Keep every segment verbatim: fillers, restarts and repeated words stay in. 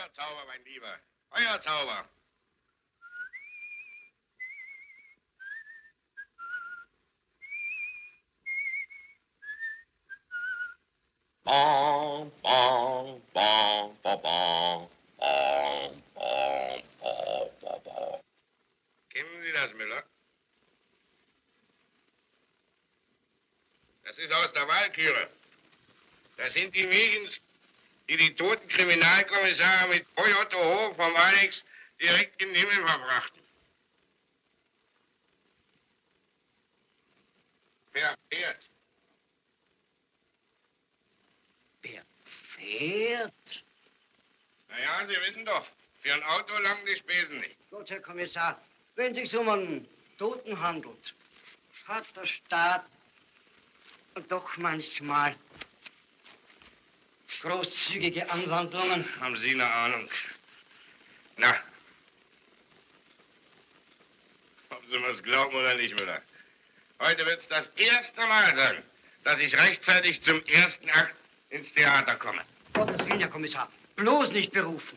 Euer Zauber, mein Lieber. Euer Zauber. Bom, bom, bom, bom, bom, bom, bom, bom, bom. Kennen Sie das, Müller? Das ist aus der Walküre. Das sind die Mädchen, die die toten Kriminalkommissare mit Otto Hoch vom Alex direkt in den Himmel verbrachten. Wer fährt? Wer fährt? Na ja, Sie wissen doch, für ein Auto langen die Spesen nicht. Gut, Herr Kommissar, wenn es sich um einen Toten handelt, hat der Staat doch manchmal großzügige Anwandlungen. Haben Sie eine Ahnung? Na, ob Sie mir's glauben oder nicht, Müller. Heute wird's das erste Mal sein, dass ich rechtzeitig zum ersten Akt ins Theater komme. Gottes Willen, Herr Kommissar, bloß nicht berufen.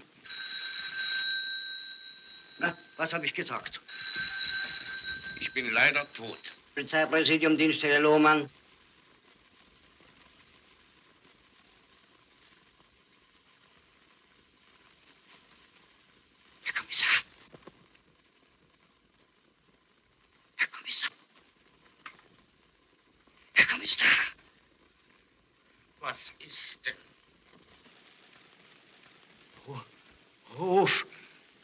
Na, was habe ich gesagt? Ich bin leider tot. Polizeipräsidium, Dienststelle Lohmann. Herr Kommissar. Herr Kommissar. Herr Kommissar. Was ist denn? Hof.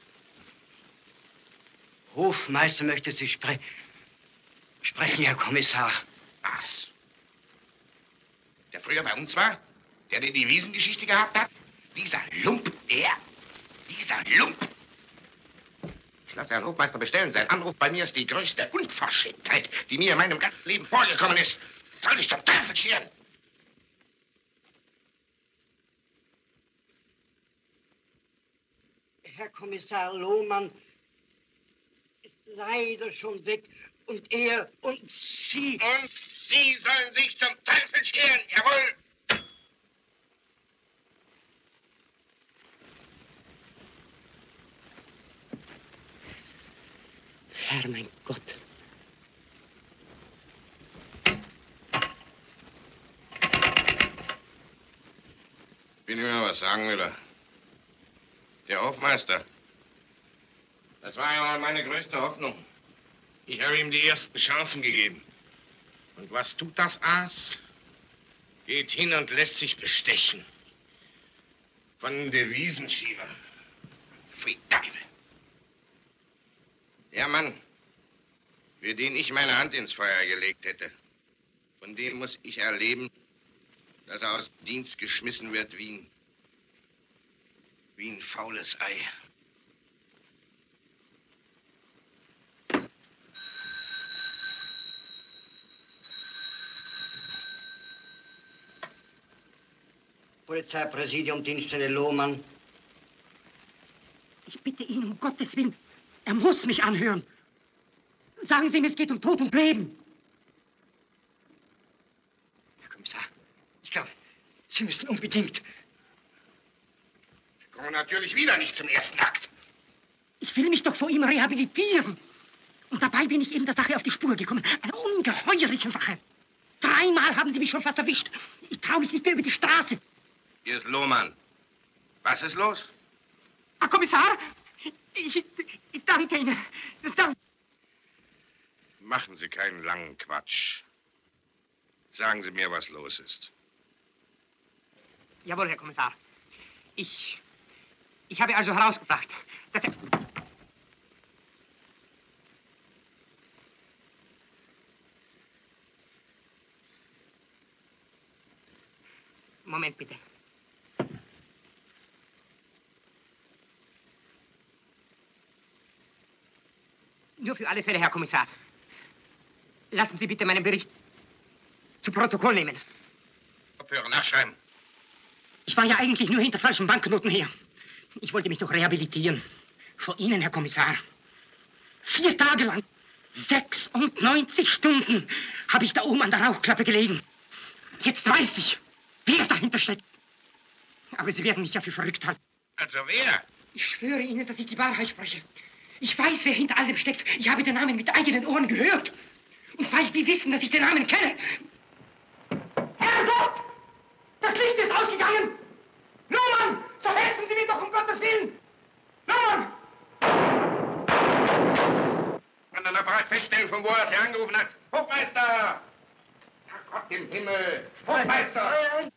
Hofmeister möchte Sie spre sprechen, Herr Kommissar. Was? Der früher bei uns war? Der, der die Wiesengeschichte gehabt hat? Dieser Lump, er? Dieser Lump? Ich lasse Herrn Hofmeister bestellen. Sein Anruf bei mir ist die größte Unverschämtheit, die mir in meinem ganzen Leben vorgekommen ist. Soll ich zum Teufel scheren? Herr Kommissar Lohmann ist leider schon weg. Und er und Sie... Und Sie sollen sich zum Teufel scheren, jawohl! Herr, mein Gott. Ich will Ihnen mal was sagen, Müller. Der Hofmeister. Das war ja mal meine größte Hoffnung. Ich habe ihm die ersten Chancen gegeben. Und was tut das Aas? Geht hin und lässt sich bestechen. Von Devisenschieber. Pfui Teufel. Der Mann, für den ich meine Hand ins Feuer gelegt hätte, von dem muss ich erleben, dass er aus dem Dienst geschmissen wird wie ein, wie ein faules Ei. Polizeipräsidium, Dienststelle Lohmann. Ich bitte ihn um Gottes Willen. Er muss mich anhören. Sagen Sie ihm, es geht um Tod und Leben. Herr Kommissar, ich glaube, Sie müssen unbedingt... Ich komme natürlich wieder nicht zum ersten Akt. Ich will mich doch vor ihm rehabilitieren. Und dabei bin ich eben der Sache auf die Spur gekommen. Eine ungeheuerliche Sache. Dreimal haben Sie mich schon fast erwischt. Ich traue mich nicht mehr über die Straße. Hier ist Lohmann. Was ist los? Herr Kommissar, ich, ich danke Ihnen. Danke. Machen Sie keinen langen Quatsch. Sagen Sie mir, was los ist. Jawohl, Herr Kommissar. Ich, ich habe also herausgebracht, dass er... Moment, bitte. Nur für alle Fälle, Herr Kommissar. Lassen Sie bitte meinen Bericht zu Protokoll nehmen. Abhören, nachschreiben. Ich war ja eigentlich nur hinter falschen Banknoten her. Ich wollte mich doch rehabilitieren. Vor Ihnen, Herr Kommissar. Vier Tage lang, sechsundneunzig Stunden, habe ich da oben an der Rauchklappe gelegen. Jetzt weiß ich, wer dahinter steckt. Aber Sie werden mich ja für verrückt halten. Also wer? Ich schwöre Ihnen, dass ich die Wahrheit spreche. Ich weiß, wer hinter allem steckt. Ich habe den Namen mit eigenen Ohren gehört. Und weil wir wissen, dass ich den Namen kenne... Herrgott! Das Licht ist ausgegangen! Lohmann! So helfen Sie mir doch, um Gottes Willen! Lohmann! Kann der Apparat feststellen, von wo er Sie angerufen hat? Hofmeister! Ach Gott im Himmel! Hofmeister!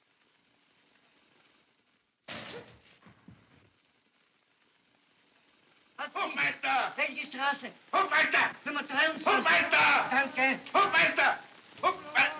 Hofmeister! Welche Straße? Hofmeister! Nummer dreiundzwanzig. Hofmeister! Danke. Hofmeister! Hofmeister!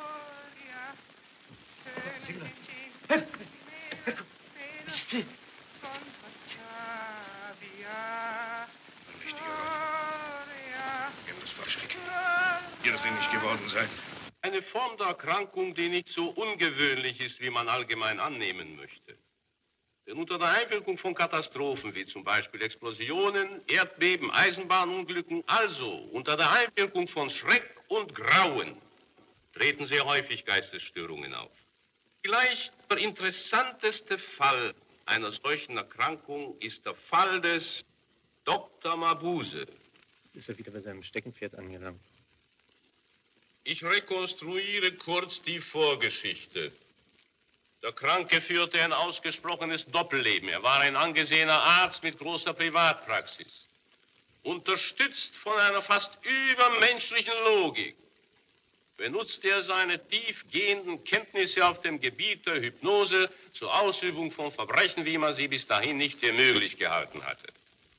Irrsinnig geworden sein. Eine Form der Erkrankung, die nicht so ungewöhnlich ist, wie man allgemein annehmen möchte. Denn unter der Einwirkung von Katastrophen, wie zum Beispiel Explosionen, Erdbeben, Eisenbahnunglücken, also unter der Einwirkung von Schreck und Grauen, treten sehr häufig Geistesstörungen auf. Vielleicht der interessanteste Fall einer solchen Erkrankung ist der Fall des Doktor Mabuse. Ist er wieder bei seinem Steckenpferd angelangt? Ich rekonstruiere kurz die Vorgeschichte. Der Kranke führte ein ausgesprochenes Doppelleben. Er war ein angesehener Arzt mit großer Privatpraxis. Unterstützt von einer fast übermenschlichen Logik benutzte er seine tiefgehenden Kenntnisse auf dem Gebiet der Hypnose zur Ausübung von Verbrechen, wie man sie bis dahin nicht für möglich gehalten hatte.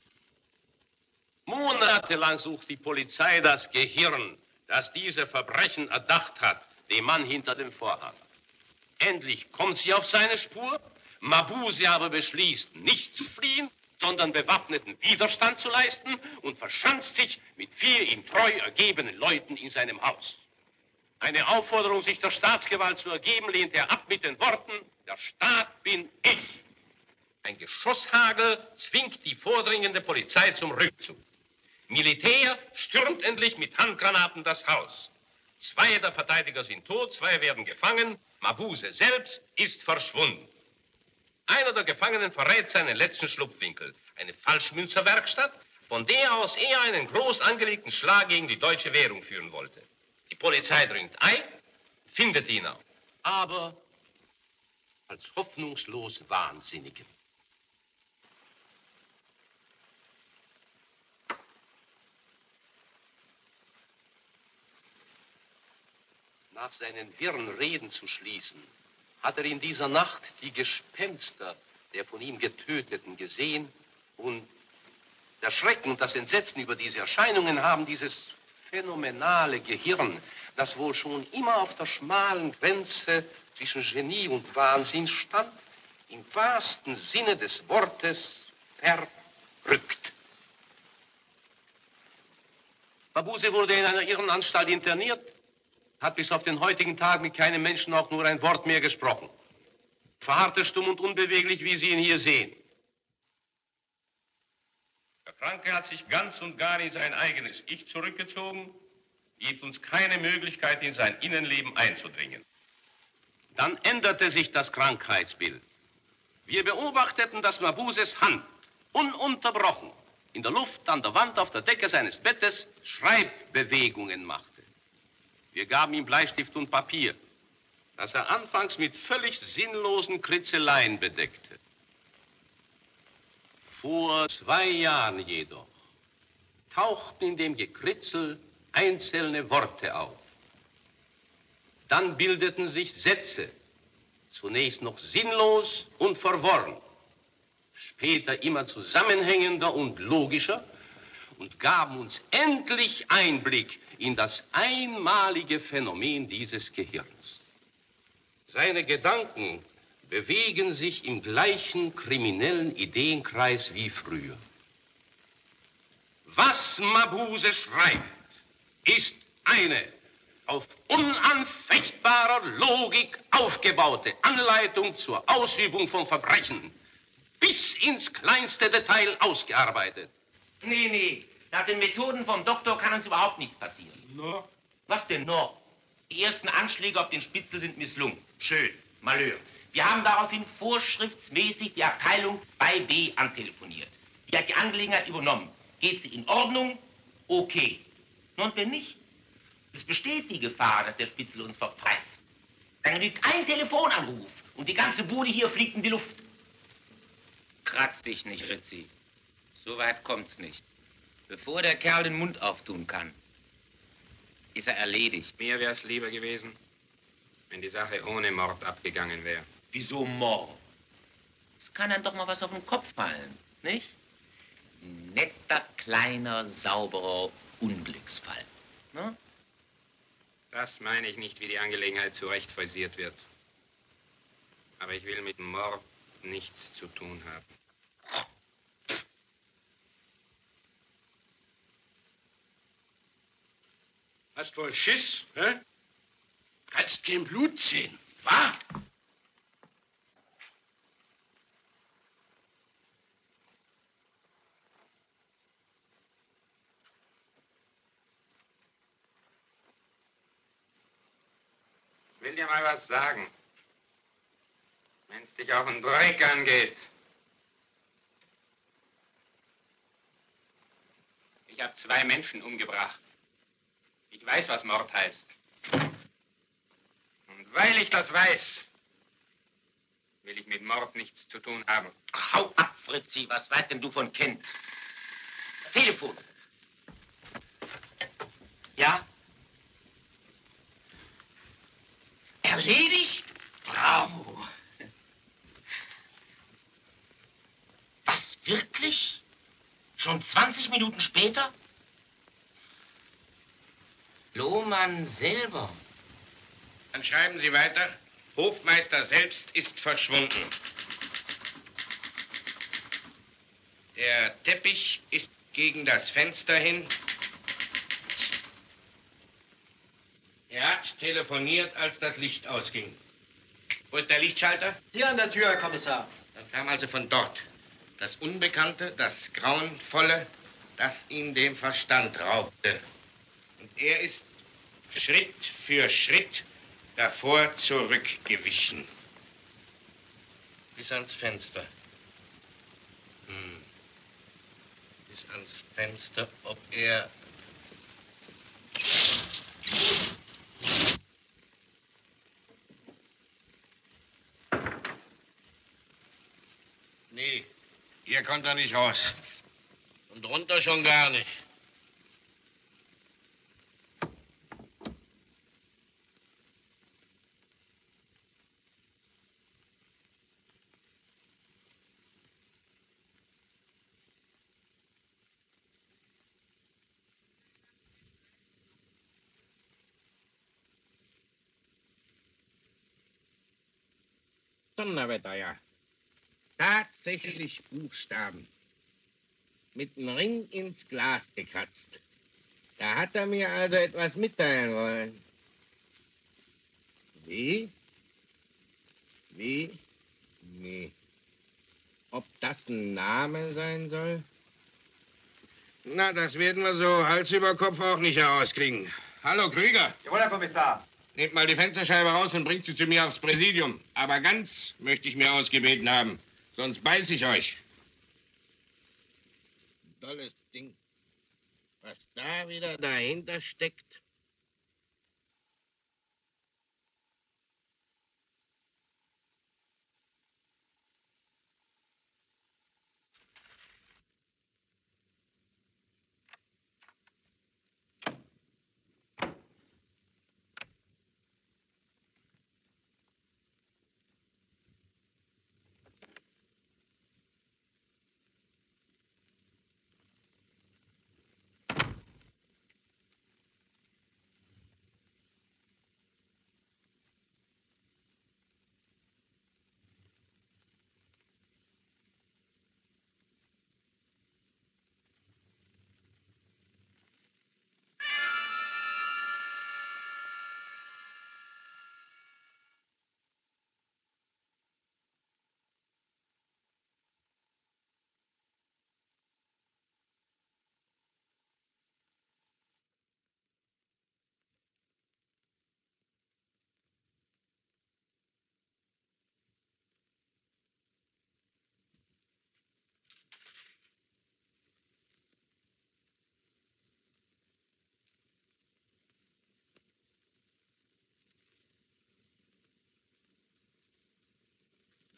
Monatelang sucht die Polizei das Gehirn, das diese Verbrechen erdacht hat, dem Mann hinter dem Vorhang. Endlich kommt sie auf seine Spur. Mabuse aber beschließt, nicht zu fliehen, sondern bewaffneten Widerstand zu leisten und verschanzt sich mit vier ihm treu ergebenen Leuten in seinem Haus. Eine Aufforderung, sich der Staatsgewalt zu ergeben, lehnt er ab mit den Worten, der Staat bin ich. Ein Geschosshagel zwingt die vordringende Polizei zum Rückzug. Militär stürmt endlich mit Handgranaten das Haus. Zwei der Verteidiger sind tot, zwei werden gefangen. Mabuse selbst ist verschwunden. Einer der Gefangenen verrät seinen letzten Schlupfwinkel, eine Falschmünzerwerkstatt, von der aus er einen groß angelegten Schlag gegen die deutsche Währung führen wollte. Die Polizei dringt ein, findet ihn auch, aber als hoffnungslos Wahnsinnigen. Nach seinen wirren Reden zu schließen, hat er in dieser Nacht die Gespenster der von ihm Getöteten gesehen und der Schrecken und das Entsetzen über diese Erscheinungen haben dieses phänomenale Gehirn, das wohl schon immer auf der schmalen Grenze zwischen Genie und Wahnsinn stand, im wahrsten Sinne des Wortes verrückt. Mabuse wurde in einer Irrenanstalt interniert, hat bis auf den heutigen Tag mit keinem Menschen auch nur ein Wort mehr gesprochen. Verharrte stumm und unbeweglich, wie Sie ihn hier sehen. Der Kranke hat sich ganz und gar in sein eigenes Ich zurückgezogen, gibt uns keine Möglichkeit, in sein Innenleben einzudringen. Dann änderte sich das Krankheitsbild. Wir beobachteten, dass Mabuses Hand ununterbrochen in der Luft, an der Wand, auf der Decke seines Bettes Schreibbewegungen machte. Wir gaben ihm Bleistift und Papier, das er anfangs mit völlig sinnlosen Kritzeleien bedeckte. Vor zwei Jahren jedoch tauchten in dem Gekritzel einzelne Worte auf. Dann bildeten sich Sätze, zunächst noch sinnlos und verworren, später immer zusammenhängender und logischer und gaben uns endlich Einblick in das einmalige Phänomen dieses Gehirns. Seine Gedanken bewegen sich im gleichen kriminellen Ideenkreis wie früher. Was Mabuse schreibt, ist eine auf unanfechtbarer Logik aufgebaute Anleitung zur Ausübung von Verbrechen, bis ins kleinste Detail ausgearbeitet. Nee, nee, nach den Methoden vom Doktor kann uns überhaupt nichts passieren. No. Was denn no? Die ersten Anschläge auf den Spitzel sind misslungen. Schön, Malheur. Wir haben daraufhin vorschriftsmäßig die Abteilung bei B antelefoniert. Die hat die Angelegenheit übernommen. Geht sie in Ordnung? Okay. Und wenn nicht, es besteht die Gefahr, dass der Spitzel uns verpfeift. Dann genügt ein Telefonanruf und die ganze Bude hier fliegt in die Luft. Kratz dich nicht, Ritzi. So weit kommt's nicht. Bevor der Kerl den Mund auftun kann, ist er erledigt. Mir wär's lieber gewesen, wenn die Sache ohne Mord abgegangen wäre. Wieso Mord? Es kann einem doch mal was auf den Kopf fallen, nicht? Ein netter, kleiner, sauberer Unglücksfall. Ne? Das meine ich nicht, wie die Angelegenheit zurecht frisiert wird. Aber ich will mit Mord nichts zu tun haben. Hast wohl Schiss, hä? Kannst kein Blut sehen, wa? Ich will dir mal was sagen. Wenn es dich auf den Dreck angeht. Ich habe zwei Menschen umgebracht. Ich weiß, was Mord heißt. Und weil ich das weiß, will ich mit Mord nichts zu tun haben. Hau ab, Fritzi, was weißt denn du von Kind? Telefon. Ja? Erledigt? Bravo. Was, wirklich? Schon zwanzig Minuten später? Lohmann selber. Dann schreiben Sie weiter. Hofmeister selbst ist verschwunden. Der Teppich ist gegen das Fenster hin. Er hat telefoniert, als das Licht ausging. Wo ist der Lichtschalter? Hier an der Tür, Herr Kommissar. Das kam also von dort. Das Unbekannte, das Grauenvolle, das ihm den Verstand raubte. Und er ist Schritt für Schritt davor zurückgewichen. Bis ans Fenster. Hm. Bis ans Fenster, ob er... Nee, hier kommt er nicht raus. Und runter schon gar nicht. Donnerwetter, ja. Tatsächlich Buchstaben. Mit dem Ring ins Glas gekratzt. Da hat er mir also etwas mitteilen wollen. Wie? Wie? Nee. Ob das ein Name sein soll? Na, das werden wir so Hals über Kopf auch nicht herauskriegen. Hallo, Krüger. Jawohl, Herr Kommissar. Nehmt mal die Fensterscheibe raus und bringt sie zu mir aufs Präsidium. Aber ganz möchte ich mir ausgebeten haben. Sonst beiß ich euch. Tolles Ding. Was da wieder dahinter steckt.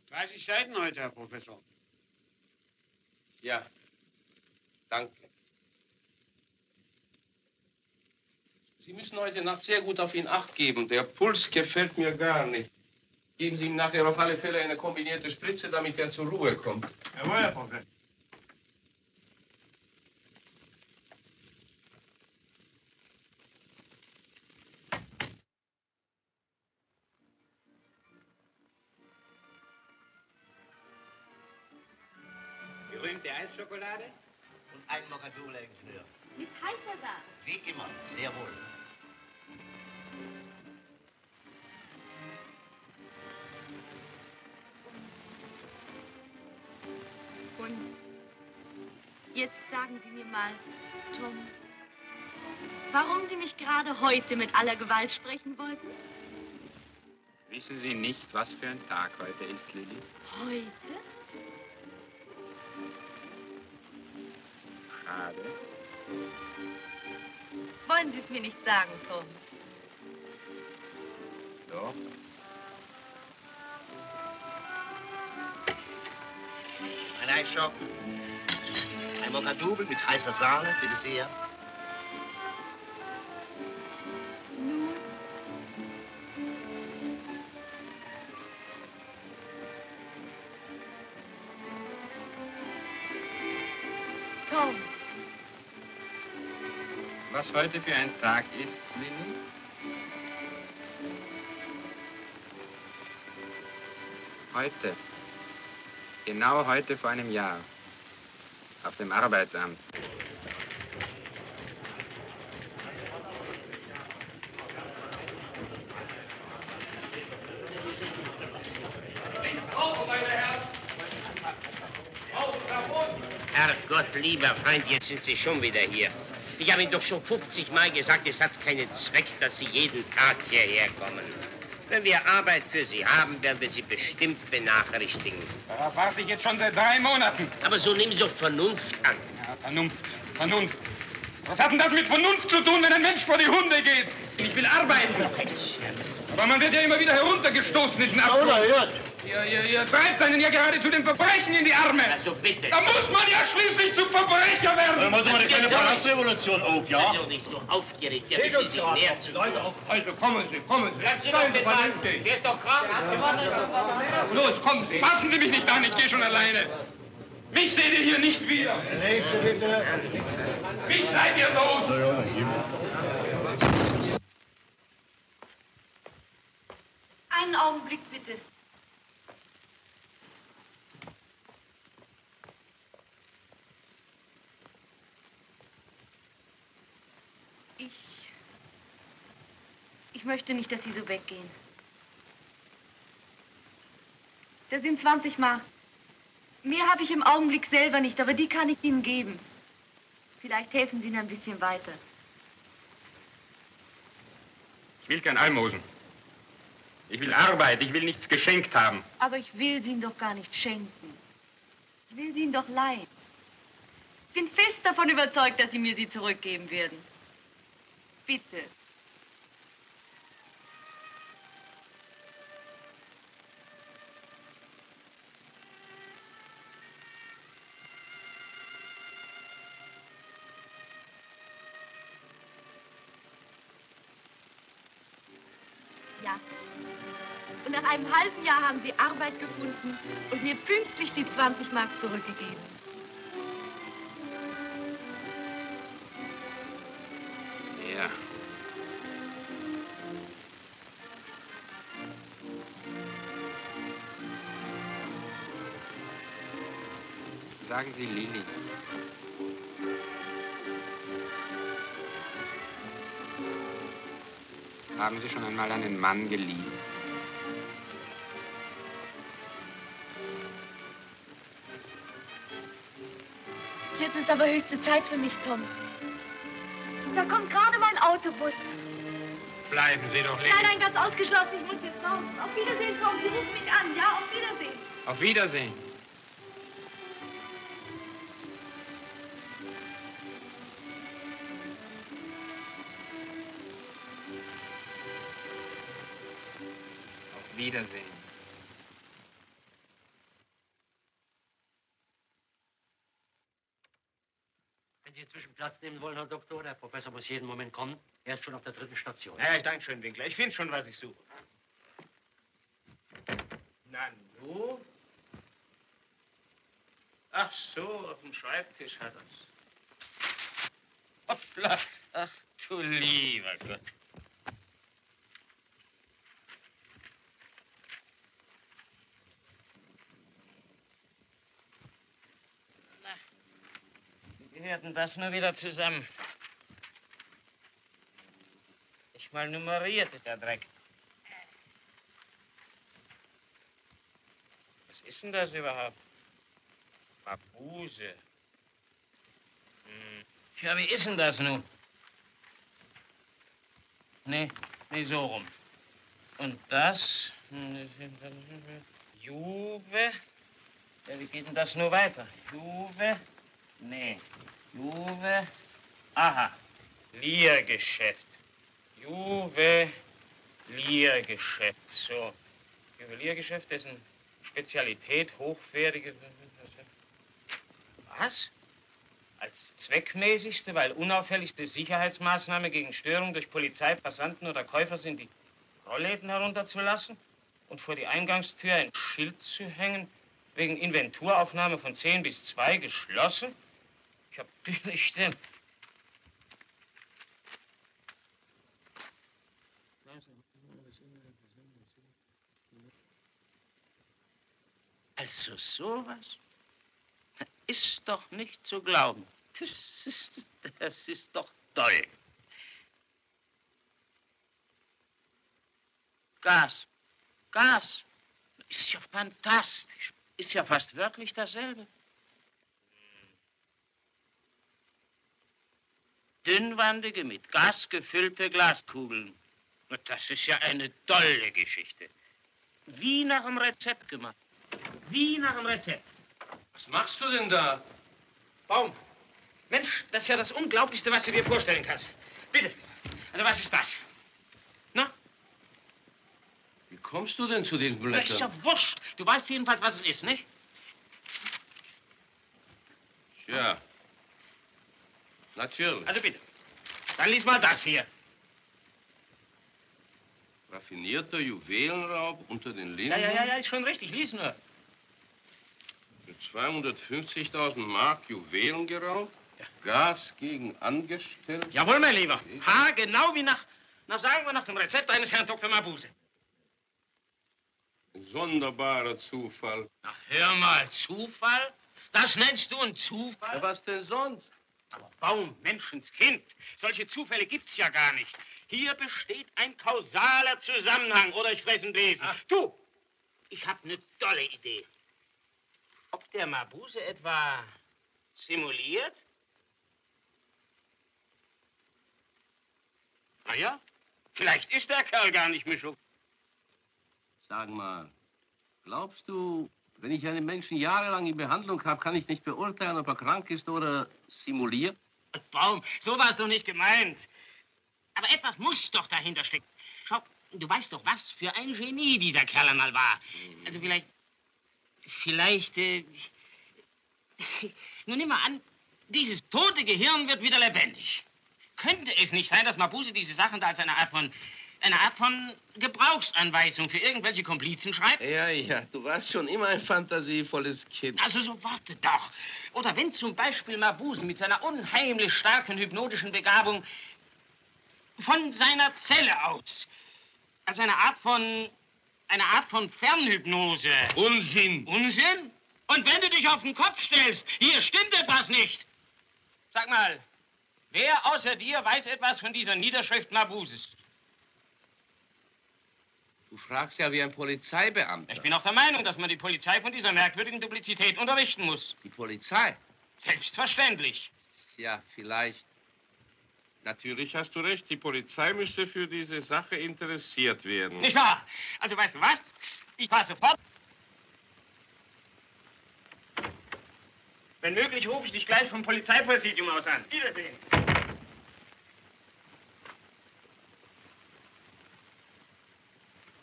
dreißig Seiten heute, Herr Professor. Ja, danke. Sie müssen heute Nacht sehr gut auf ihn Acht geben. Der Puls gefällt mir gar nicht. Geben Sie ihm nachher auf alle Fälle eine kombinierte Spritze, damit er zur Ruhe kommt. Jawohl, Herr Professor. Berühmte Eisschokolade Und ein Mokadur-Ingenieur. Mit heißer Sahne. Wie immer, sehr wohl. Und jetzt sagen Sie mir mal, Tom, warum Sie mich gerade heute mit aller Gewalt sprechen wollten? Wissen Sie nicht, was für ein Tag heute ist, Lilly? Heute? Schade. Wollen Sie es mir nicht sagen, Tom? Doch. Ein Eisschock. Ein Mokadur mit heißer Sahne, bitte sehr. Nun, Tom, Was heute für ein Tag ist, Lilly? Heute. Genau heute vor einem Jahr. Auf dem Arbeitsamt. Herrgott, lieber Freund, jetzt sind Sie schon wieder hier. Ich habe Ihnen doch schon fünfzig Mal gesagt, es hat keinen Zweck, dass Sie jeden Tag hierher kommen. Wenn wir Arbeit für Sie haben, werden wir Sie bestimmt benachrichtigen. Darauf warte ich jetzt schon seit drei Monaten. Aber so nehmen Sie doch Vernunft an. Ja, Vernunft, Vernunft. Was hat denn das mit Vernunft zu tun, wenn ein Mensch vor die Hunde geht? Ich will arbeiten. Aber man wird ja immer wieder heruntergestoßen in den Abgrund. Ihr, ihr, ihr treibt einen ja geradezu dem Verbrechen in die Arme. Also bitte. Da muss man ja schließlich zum Verbrecher werden. Da muss man eine kleine Palastrevolution auf, Ja? Ich bin doch nicht so aufgeregt, ich habe schließlich mehr zu tun. Also kommen Sie, kommen Sie. Lass Sie doch mit rein. Der ist doch krank. Los, kommen Sie. Fassen Sie mich nicht an, ich gehe schon alleine. Mich seht ihr hier nicht wieder. Nächste bitte. Mich seid ihr los. einen Augenblick bitte. Ich... Ich möchte nicht, dass Sie so weggehen. Das sind zwanzig Mark. Mehr habe ich im Augenblick selber nicht, aber die kann ich Ihnen geben. Vielleicht helfen Sie Ihnen ein bisschen weiter. Ich will kein Almosen. Ich will Arbeit, ich will nichts geschenkt haben. Aber ich will Sie Ihnen doch gar nicht schenken. Ich will Sie Ihnen doch leihen. Ich bin fest davon überzeugt, dass Sie mir sie zurückgeben werden. Bitte. Ja. Und nach einem halben Jahr haben Sie Arbeit gefunden und mir pünktlich die zwanzig Mark zurückgegeben. Ja. Sagen Sie Lilly. Haben Sie schon einmal einen Mann geliebt? Jetzt ist aber höchste Zeit für mich, Tom. Da kommt gerade mein Autobus. Bleiben Sie doch, Lilly. Nein, nein, ganz ausgeschlossen. Ich muss jetzt raus. Auf Wiedersehen, Tom. Sie rufen mich an. Ja, auf Wiedersehen. Auf Wiedersehen. Auf Wiedersehen. Platz nehmen wollen, Herr Doktor? Der Professor muss jeden Moment kommen. Er ist schon auf der dritten Station. Ja, ich danke schön, Winkler. Ich finde schon, was ich suche. Na, nu? Ach so, auf dem Schreibtisch hat er's. Hoppla. Ach, du lieber Gott. Na, wie gehört denn das nur wieder zusammen? Ich mal nummeriert, der Dreck. Was ist denn das überhaupt? Mabuse. Hm. Ja, wie ist denn das nun? Nee, nee, so rum. Und das? Juve? Ja, wie geht denn das nur weiter? Juve? Nee. Juve? Aha. Liergeschäft. Juweliergeschäft. So. Juweliergeschäft ist eine Spezialität, hochwertige. Was? Als zweckmäßigste, weil unauffälligste Sicherheitsmaßnahme gegen Störung durch Polizei, Passanten oder Käufer sind, die Rollläden herunterzulassen und vor die Eingangstür ein Schild zu hängen, wegen Inventuraufnahme von zehn bis zwei geschlossen? Ich hab billig denn. Also sowas ist doch nicht zu glauben. Das ist, das ist doch toll. Gas. Gas. Ist ja fantastisch. Ist ja fast wirklich dasselbe. Dünnwandige, mit Gas gefüllte Glaskugeln. Das ist ja eine tolle Geschichte. Wie nach dem Rezept gemacht. Wie nach dem Rezept. Was machst du denn da? Baum. Mensch, das ist ja das Unglaublichste, was du dir vorstellen kannst. Bitte. Also, was ist das? Na? Wie kommst du denn zu diesen Das Blättern? ist ja wurscht. Du weißt jedenfalls, was es ist, nicht? Ja. Natürlich. Also bitte. Dann lies mal das hier. Raffinierter Juwelenraub unter den Ja, Linden. ja, ja, ja, ist schon richtig. Lies nur. Für zweihundertfünfzigtausend Mark Juwelen geraubt. Ja. Gas gegen Angestellte. Jawohl, mein Lieber. Ha, genau wie nach, na sagen wir, nach dem Rezept eines Herrn Doktor Mabuse. Ein sonderbarer Zufall. Ach, hör mal, Zufall? Das nennst du einen Zufall? Ja, was denn sonst? Aber Baum, Menschenskind, solche Zufälle gibt's ja gar nicht. Hier besteht ein kausaler Zusammenhang, oder ich fress ein Besen. Ach. Du, ich hab eine tolle Idee. Ob der Mabuse etwa simuliert? Na ja, vielleicht ist der Kerl gar nicht Mischung. Sag mal, glaubst du, wenn ich einen Menschen jahrelang in Behandlung habe, kann ich nicht beurteilen, ob er krank ist oder simuliert? Baum, so war es doch nicht gemeint. Aber etwas muss doch dahinter stecken. Schau, du weißt doch, was für ein Genie dieser Kerl einmal war. Also vielleicht, vielleicht, äh, nun nimm mal an, dieses tote Gehirn wird wieder lebendig. Könnte es nicht sein, dass Mabuse diese Sachen da als eine Art von, eine Art von Gebrauchsanweisung für irgendwelche Komplizen schreibt? Ja, ja, du warst schon immer ein fantasievolles Kind. Also so warte doch. Oder wenn zum Beispiel Mabuse mit seiner unheimlich starken hypnotischen Begabung von seiner Zelle aus, als eine Art von, eine Art von Fernhypnose. Unsinn. Unsinn? Und wenn du dich auf den Kopf stellst, hier stimmt etwas nicht. Sag mal, wer außer dir weiß etwas von dieser Niederschrift Mabuses? Du fragst ja wie ein Polizeibeamter. Ich bin auch der Meinung, dass man die Polizei von dieser merkwürdigen Duplizität unterrichten muss. Die Polizei? Selbstverständlich. Ja, vielleicht. Natürlich hast du recht, die Polizei müsste für diese Sache interessiert werden. Nicht wahr? Also weißt du was? Ich fahre sofort. Wenn möglich, rufe ich dich gleich vom Polizeipräsidium aus an. Wiedersehen.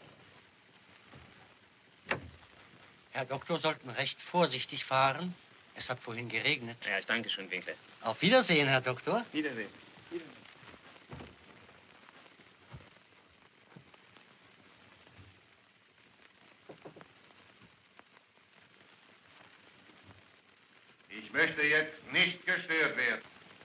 Herr Doktor, sollten recht vorsichtig fahren. Es hat vorhin geregnet. Ja, ich danke schön, Winkler. Auf Wiedersehen, Herr Doktor. Wiedersehen. Wiedersehen. Ich möchte jetzt nicht gestört werden.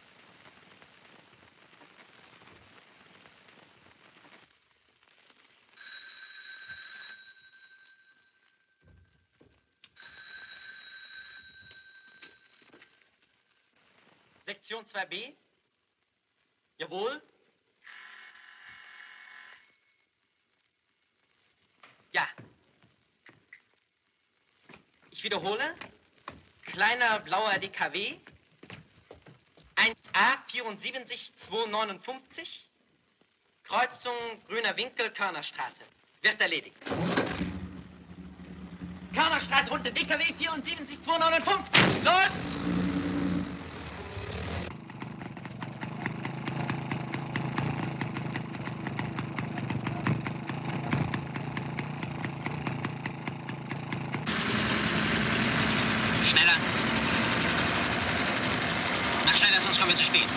Sektion zwei b? Jawohl. Ja. Ich wiederhole. Kleiner blauer D K W. eins a vierundsiebzig zweihundertneunundfünfzig. Kreuzung Grüner Winkel, Körnerstraße. Wird erledigt. Körnerstraße runter, D K W vierundsiebzig zweihundertneunundfünfzig. Los! Schneller. Mach schneller, sonst kommen wir zu spät.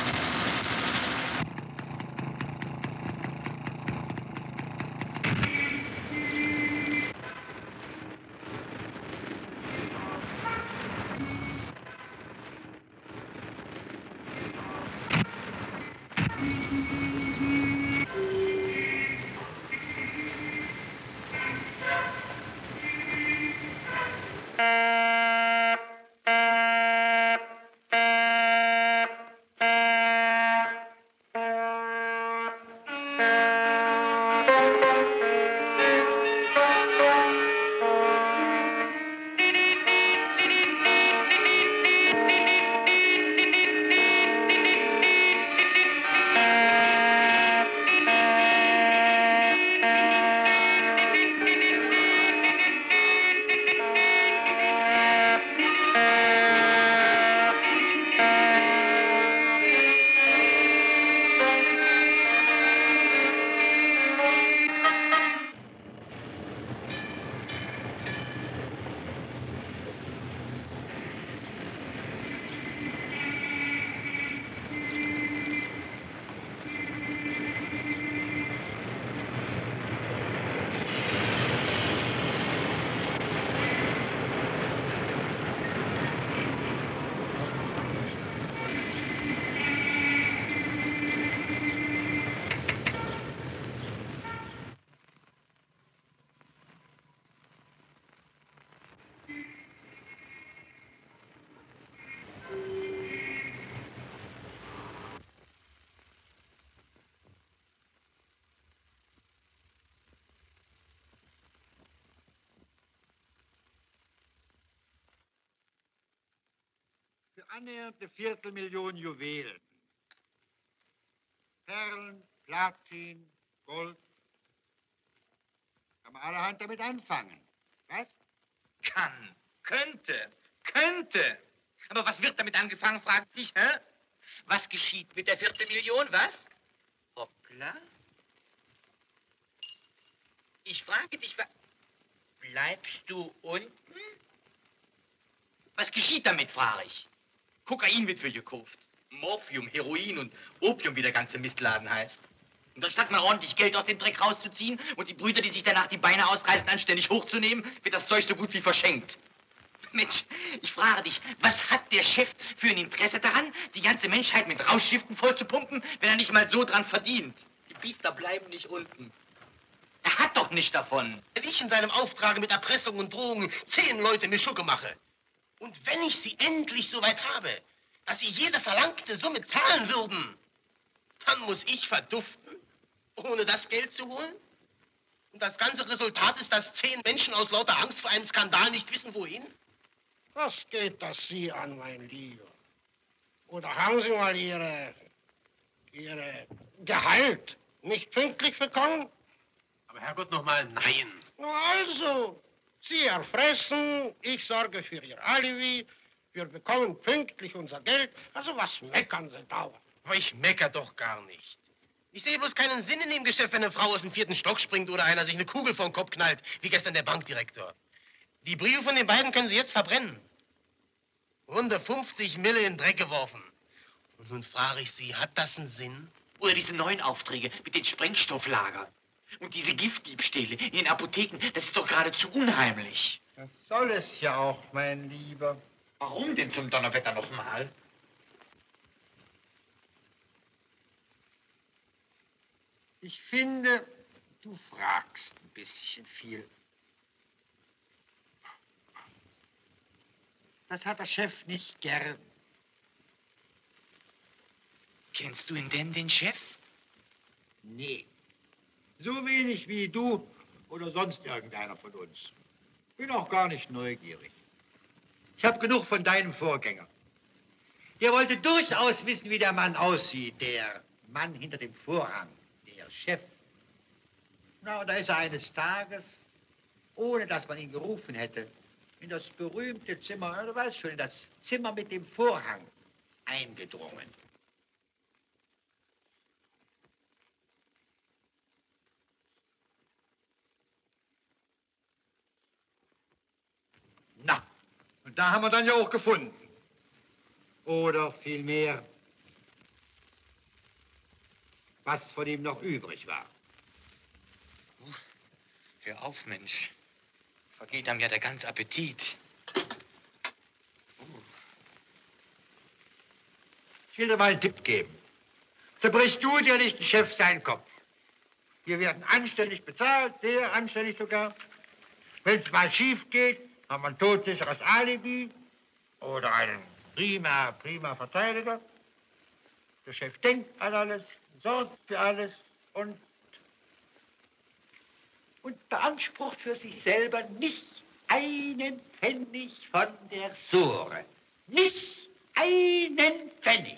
Für annähernde Viertelmillion Juwelen. Perlen, Platin, Gold. Kann man allerhand damit anfangen. Was? Kann, könnte, könnte. Aber was wird damit angefangen, fragt sich, hä? Was geschieht mit der Viertelmillion, was? Hoppla. Ich frage dich, wa- bleibst du unten? Was geschieht damit, frage ich. Kokain wird für gekauft. Morphium, Heroin und Opium, wie der ganze Mistladen heißt. Und anstatt mal ordentlich Geld aus dem Dreck rauszuziehen und die Brüder, die sich danach die Beine ausreißen, anständig hochzunehmen, wird das Zeug so gut wie verschenkt. Mensch, ich frage dich, was hat der Chef für ein Interesse daran, die ganze Menschheit mit Rauschgiften vollzupumpen, wenn er nicht mal so dran verdient? Die Biester bleiben nicht unten. Er hat doch nicht davon. Wenn ich in seinem Auftrag mit Erpressung und Drohungen zehn Leute mir Schucke mache und wenn ich sie endlich so weit habe, dass sie jede verlangte Summe zahlen würden, dann muss ich verduften, ohne das Geld zu holen? Und das ganze Resultat ist, dass zehn Menschen aus lauter Angst vor einem Skandal nicht wissen, wohin? Was geht das Sie an, mein Lieber? Oder haben Sie mal Ihre, Ihre Gehalt nicht pünktlich bekommen? Aber Herrgott, noch mal nein. Na also, Sie erfressen, ich sorge für Ihr Alibi, wir bekommen pünktlich unser Geld. Also was meckern Sie dauernd? Aber ich mecker doch gar nicht. Ich sehe bloß keinen Sinn in dem Geschäft, wenn eine Frau aus dem vierten Stock springt oder einer sich eine Kugel vor den Kopf knallt, wie gestern der Bankdirektor. Die Briefe von den beiden können Sie jetzt verbrennen. Runde fünfzig Mille in den Dreck geworfen. Und nun frage ich Sie, hat das einen Sinn? Oder diese neuen Aufträge mit den Sprengstofflagern. Und diese Giftdiebstähle in den Apotheken, das ist doch geradezu unheimlich. Das soll es ja auch, mein Lieber. Warum denn zum Donnerwetter nochmal? Ich finde, du fragst ein bisschen viel. Das hat der Chef nicht gern. Kennst du ihn denn, den Chef? Nee. So wenig wie du oder sonst irgendeiner von uns. Bin auch gar nicht neugierig. Ich habe genug von deinem Vorgänger. Der wollte durchaus wissen, wie der Mann aussieht, der Mann hinter dem Vorhang, der Chef. Na, und da ist er eines Tages, ohne dass man ihn gerufen hätte, in das berühmte Zimmer, du weißt schon, in das Zimmer mit dem Vorhang eingedrungen. Na, und da haben wir dann ja auch gefunden. Oder vielmehr, was von ihm noch übrig war. Oh, hör auf, Mensch. Vergeht einem ja der ganze Appetit. Ich will dir mal einen Tipp geben. Zerbrich du dir nicht den Chef seinen Kopf. Wir werden anständig bezahlt, sehr anständig sogar. Wenn es mal schief geht, haben wir ein todsicheres Alibi oder einen prima, prima Verteidiger. Der Chef denkt an alles, sorgt für alles und, und beansprucht für sich selber nicht einen Pfennig von der Sore. Nicht einen Pfennig.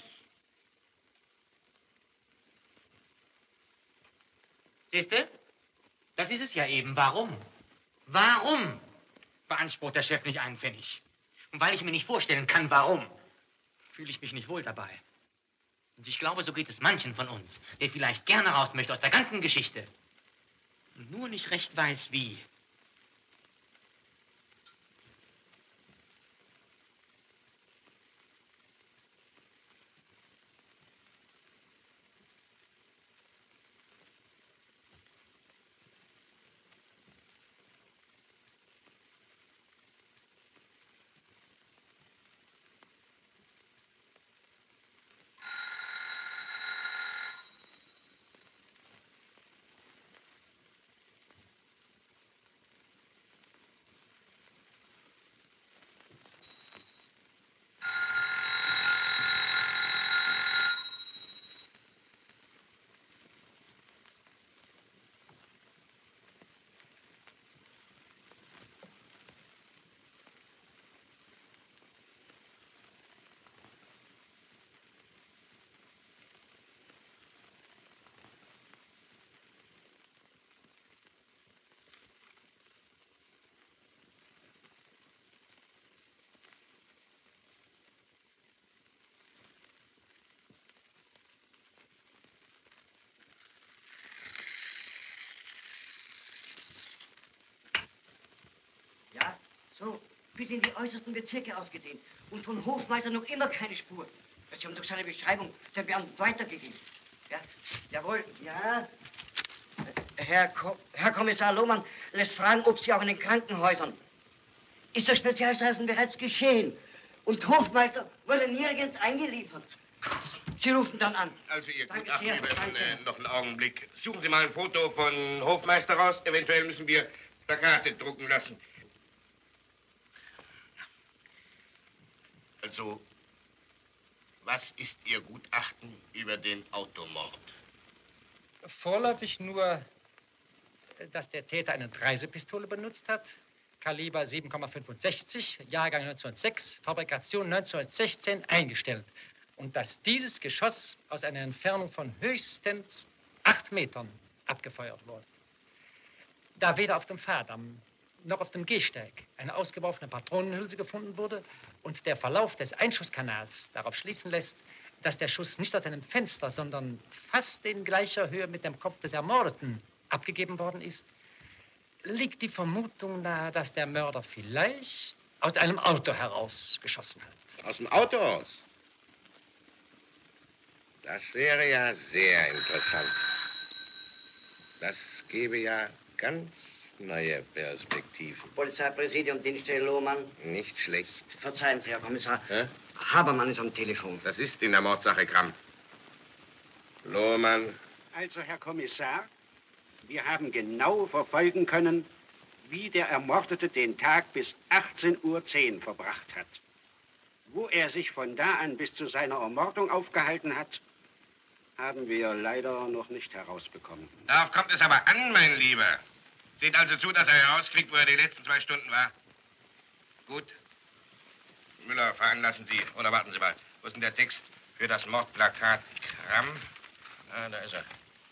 Siehste? Das ist es ja eben. Warum? Warum beansprucht der Chef nicht einen Pfennig? Und weil ich mir nicht vorstellen kann, warum, fühle ich mich nicht wohl dabei. Und ich glaube, so geht es manchen von uns, der vielleicht gerne raus möchte aus der ganzen Geschichte und nur nicht recht weiß, wie. Ja, so, bis in die äußersten Bezirke ausgedehnt. Und von Hofmeister noch immer keine Spur. Sie haben doch seine Beschreibung seinem Beamten weitergegeben. Ja, jawohl, ja. Herr, Ko Herr Kommissar Lohmann lässt fragen, ob Sie auch in den Krankenhäusern. Ist das Spezialstreifen bereits geschehen? Und Hofmeister wurde nirgends eingeliefert. Sie rufen dann an. Also, Ihr Danke Gutachten, sehr, wir werden danke. äh, noch einen Augenblick. Suchen Sie mal ein Foto von Hofmeister raus. Eventuell müssen wir Plakate drucken lassen. Also, was ist Ihr Gutachten über den Automord? Vorläufig nur, dass der Täter eine Reisepistole benutzt hat, Kaliber sieben Komma fünfundsechzig, Jahrgang neunzehnhundertsechs, Fabrikation neunzehnhundertsechzehn, eingestellt. Und dass dieses Geschoss aus einer Entfernung von höchstens acht Metern abgefeuert wurde. Da weder auf dem Fahrdamm noch auf dem Gehsteig eine ausgeworfene Patronenhülse gefunden wurde und der Verlauf des Einschusskanals darauf schließen lässt, dass der Schuss nicht aus einem Fenster, sondern fast in gleicher Höhe mit dem Kopf des Ermordeten abgegeben worden ist, liegt die Vermutung nahe, dass der Mörder vielleicht aus einem Auto heraus geschossen hat. Aus dem Auto aus? Das wäre ja sehr interessant. Das gäbe ja ganz neue Perspektiven. Polizeipräsidium, Dienststelle Lohmann. Nicht schlecht. Verzeihen Sie, Herr Kommissar. Hä? Habermann ist am Telefon. Das ist in der Mordsache Gramm. Lohmann. Also, Herr Kommissar, wir haben genau verfolgen können, wie der Ermordete den Tag bis achtzehn Uhr zehn verbracht hat. Wo er sich von da an bis zu seiner Ermordung aufgehalten hat, haben wir leider noch nicht herausbekommen. Darauf kommt es aber an, mein Lieber. Seht also zu, dass er herauskriegt, wo er die letzten zwei Stunden war. Gut. Müller, veranlassen Sie, oder warten Sie mal, wo ist denn der Text für das Mordplakat Gramm? Ah, da ist er.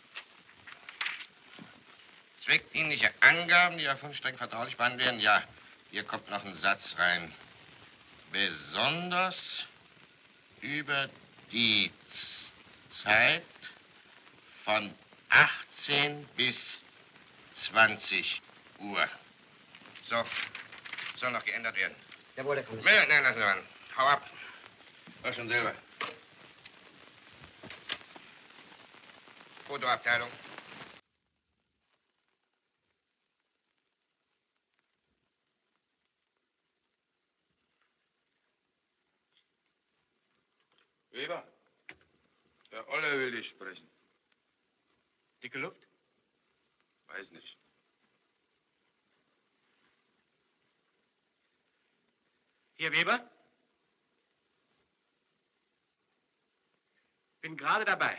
Zweckdienliche Angaben, die ja von streng vertraulich behandelt werden. Ja, hier kommt noch ein Satz rein. Besonders über die Zeit von achtzehn bis zwanzig Uhr. So, soll noch geändert werden. Jawohl, Herr Kommissar. Nein, nein, lassen Sie mal. Hau ab. Mach schon selber. Fotoabteilung. Weber, der Olle will dich sprechen. Dicke Luft? Weiß nicht. Hier, Weber? Bin gerade dabei.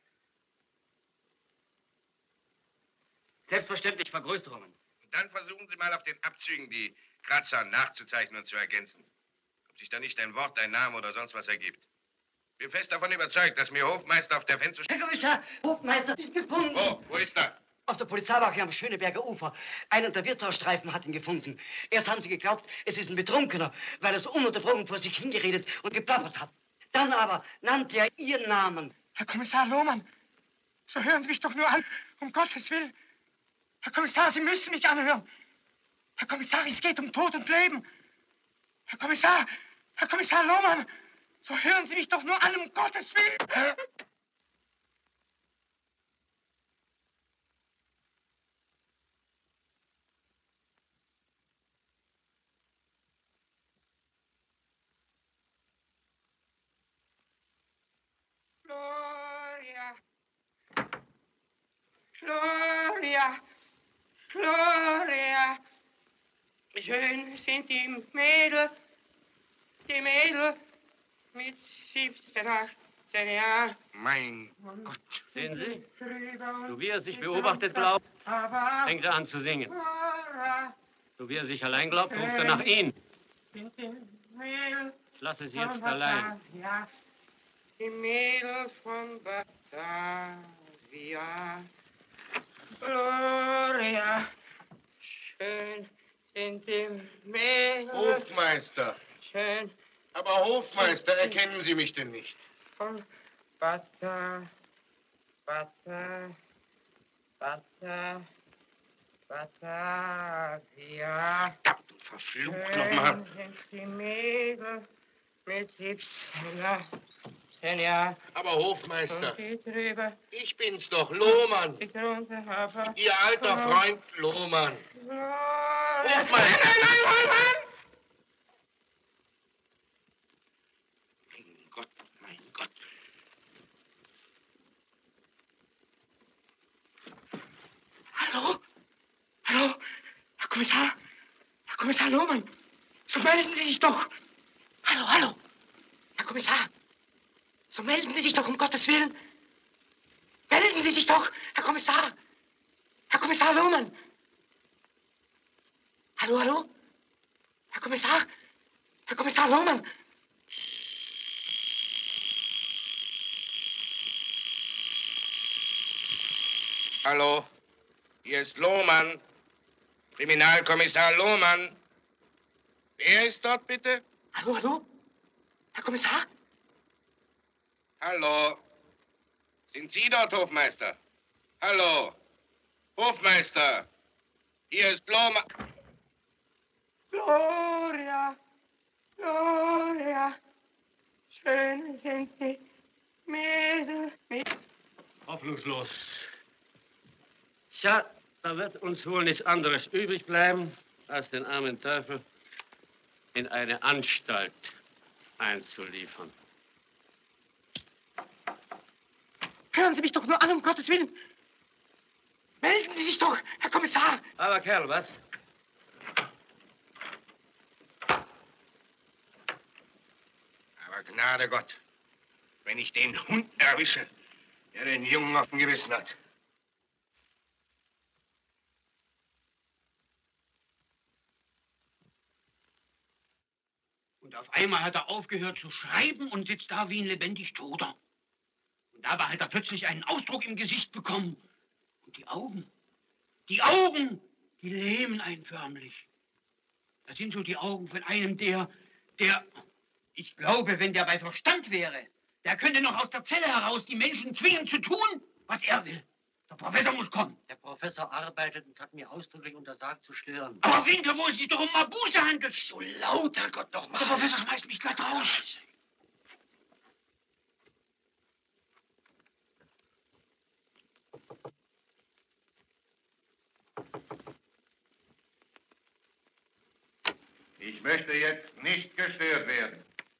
Selbstverständlich Vergrößerungen. Dann versuchen Sie mal auf den Abzügen die Kratzer nachzuzeichnen und zu ergänzen. Ob sich da nicht ein Wort, ein Name oder sonst was ergibt. Bin fest davon überzeugt, dass mir Hofmeister auf der Fenster... Herr Kommissar, Hofmeister ist gefunden. Wo? Wo ist er? Auf der Polizeiwache am Schöneberger Ufer. Einer der Wirtshausstreifen hat ihn gefunden. Erst haben sie geglaubt, es ist ein Betrunkener, weil er so ununterbrochen vor sich hingeredet und geplappert hat. Dann aber nannte er Ihren Namen. Herr Kommissar Lohmann, so hören Sie mich doch nur an, um Gottes Willen. Herr Kommissar, Sie müssen mich anhören. Herr Kommissar, es geht um Tod und Leben. Herr Kommissar, Herr Kommissar Lohmann, so hören Sie mich doch nur an, um Gottes Willen. Gloria, Gloria, Gloria. Schön sind die Mädel, die Mädel mit siebzehn, achtzehn Jahren. Mein Gott. Sehen Sie? So wie er sich beobachtet glaubt, fängt er an zu singen. So wie er sich allein glaubt, ruft er nach ihm. Ich lasse Sie jetzt allein. Die Mädel von Batavia. Gloria, schön sind die Mädel. Hofmeister. Schön. Aber Hofmeister, erkennen Sie mich denn nicht? Von Bata, Bata, Bata, Batavia. Verflucht nochmal. Sind die Mädel mit siebzehn, achtzehn Jahren. Aber Hofmeister, Und die drüber. ich bin's doch, Lohmann. Die drunter aber. Ihr alter Freund Lohmann. Gloria. Hofmeister. Nein, nein, nein, nein, nein. Mein Gott, mein Gott. Hallo? Hallo? Herr Kommissar? Herr Kommissar Lohmann, so melden Sie sich doch. Hallo, hallo. Herr Kommissar, so melden Sie sich doch, um Gottes Willen. Melden Sie sich doch, Herr Kommissar. Herr Kommissar Lohmann. Hallo, hallo? Herr Kommissar? Herr Kommissar Lohmann. Hallo, hier ist Lohmann. Kriminalkommissar Lohmann. Wer ist dort, bitte? Hallo, hallo? Herr Kommissar? Hallo. Sind Sie dort, Hofmeister? Hallo. Hofmeister. Hier ist Lohmann. Gloria. Hoffnungslos. Tja, da wird uns wohl nichts anderes übrig bleiben, als den armen Teufel in eine Anstalt einzuliefern. Hören Sie mich doch nur an, um Gottes Willen. Melden Sie sich doch, Herr Kommissar. Aber Kerl, was? Aber Gnade Gott, wenn ich den Hund erwische, der den Jungen auf dem Gewissen hat. Und auf einmal hat er aufgehört zu schreiben und sitzt da wie ein lebendig Toter. Und dabei hat er plötzlich einen Ausdruck im Gesicht bekommen. Und die Augen, die Augen, die lähmen einen förmlich. Das sind so die Augen von einem, der, der, ich glaube, wenn der bei Verstand wäre, der könnte noch aus der Zelle heraus die Menschen zwingen zu tun, was er will. Der Professor muss kommen. Der Professor arbeitet und hat mir ausdrücklich untersagt zu stören. Aber Winke, wo es sich doch um Mabuse handelt. So laut, Herrgott, noch mal. Der Professor schmeißt mich glatt raus. Ich möchte jetzt nicht gestört werden.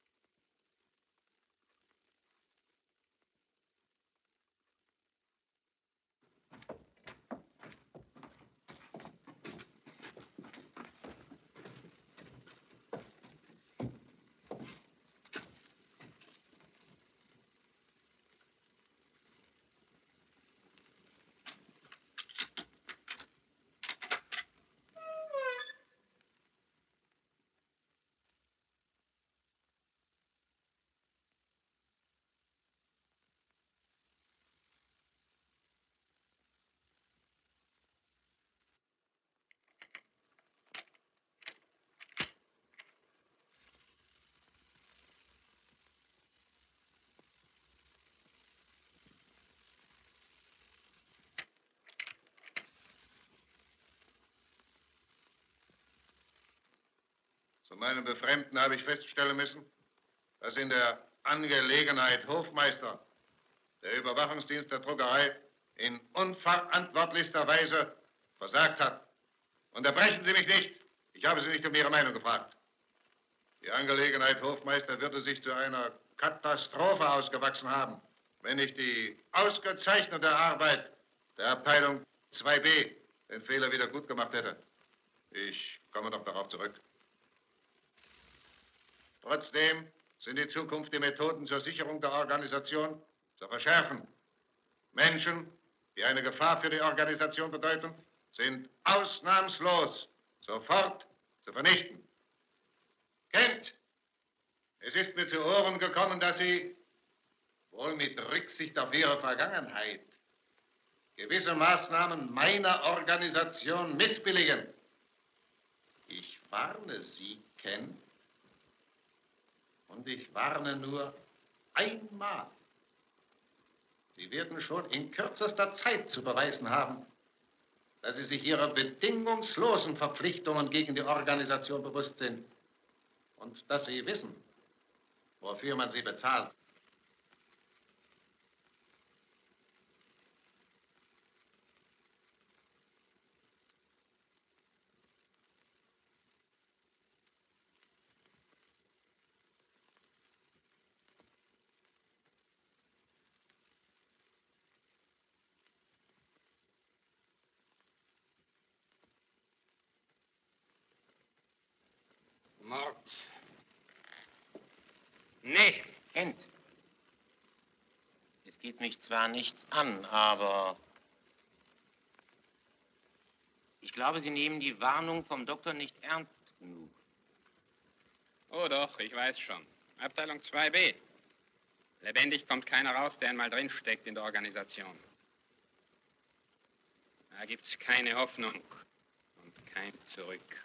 Zu meinem Befremden habe ich feststellen müssen, dass in der Angelegenheit Hofmeister der Überwachungsdienst der Druckerei in unverantwortlichster Weise versagt hat. Unterbrechen Sie mich nicht. Ich habe Sie nicht um Ihre Meinung gefragt. Die Angelegenheit Hofmeister würde sich zu einer Katastrophe ausgewachsen haben, wenn nicht die ausgezeichnete Arbeit der Abteilung zwei b den Fehler wieder gut gemacht hätte. Ich komme noch darauf zurück. Trotzdem sind in Zukunft die Methoden zur Sicherung der Organisation zu verschärfen. Menschen, die eine Gefahr für die Organisation bedeuten, sind ausnahmslos sofort zu vernichten. Kent, es ist mir zu Ohren gekommen, dass Sie, wohl mit Rücksicht auf Ihre Vergangenheit, gewisse Maßnahmen meiner Organisation missbilligen. Ich warne Sie, Kent, und ich warne nur einmal. Sie werden schon in kürzester Zeit zu beweisen haben, dass Sie sich Ihrer bedingungslosen Verpflichtungen gegen die Organisation bewusst sind und dass Sie wissen, wofür man Sie bezahlt. Mord. Nee. Kent. Es geht mich zwar nichts an, aber ich glaube, Sie nehmen die Warnung vom Doktor nicht ernst genug. Oh doch, ich weiß schon. Abteilung zwei b. Lebendig kommt keiner raus, der einmal drinsteckt in der Organisation. Da gibt's keine Hoffnung und kein Zurück.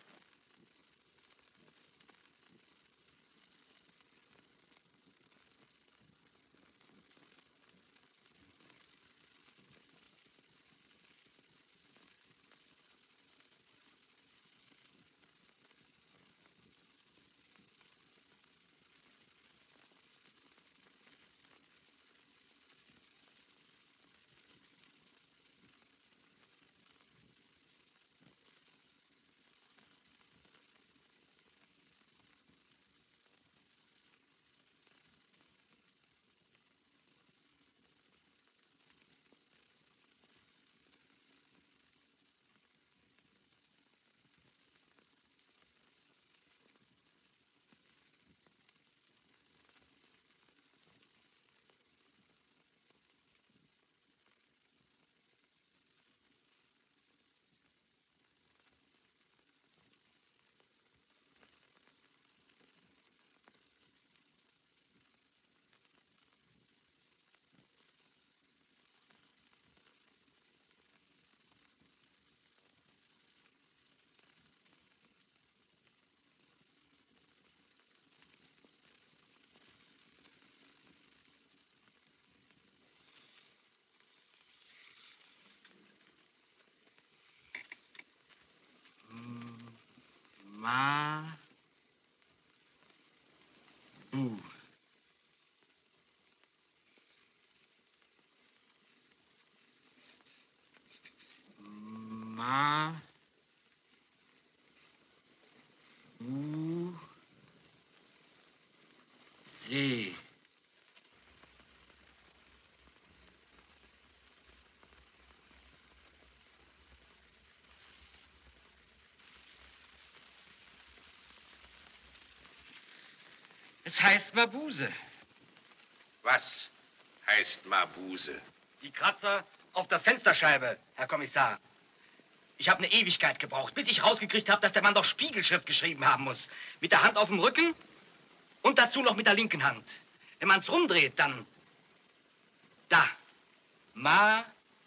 Es heißt Mabuse. Was heißt Mabuse? Die Kratzer auf der Fensterscheibe, Herr Kommissar. Ich habe eine Ewigkeit gebraucht, bis ich rausgekriegt habe, dass der Mann doch Spiegelschrift geschrieben haben muss. Mit der Hand auf dem Rücken und dazu noch mit der linken Hand. Wenn man es rumdreht, dann... Da. Mabuse.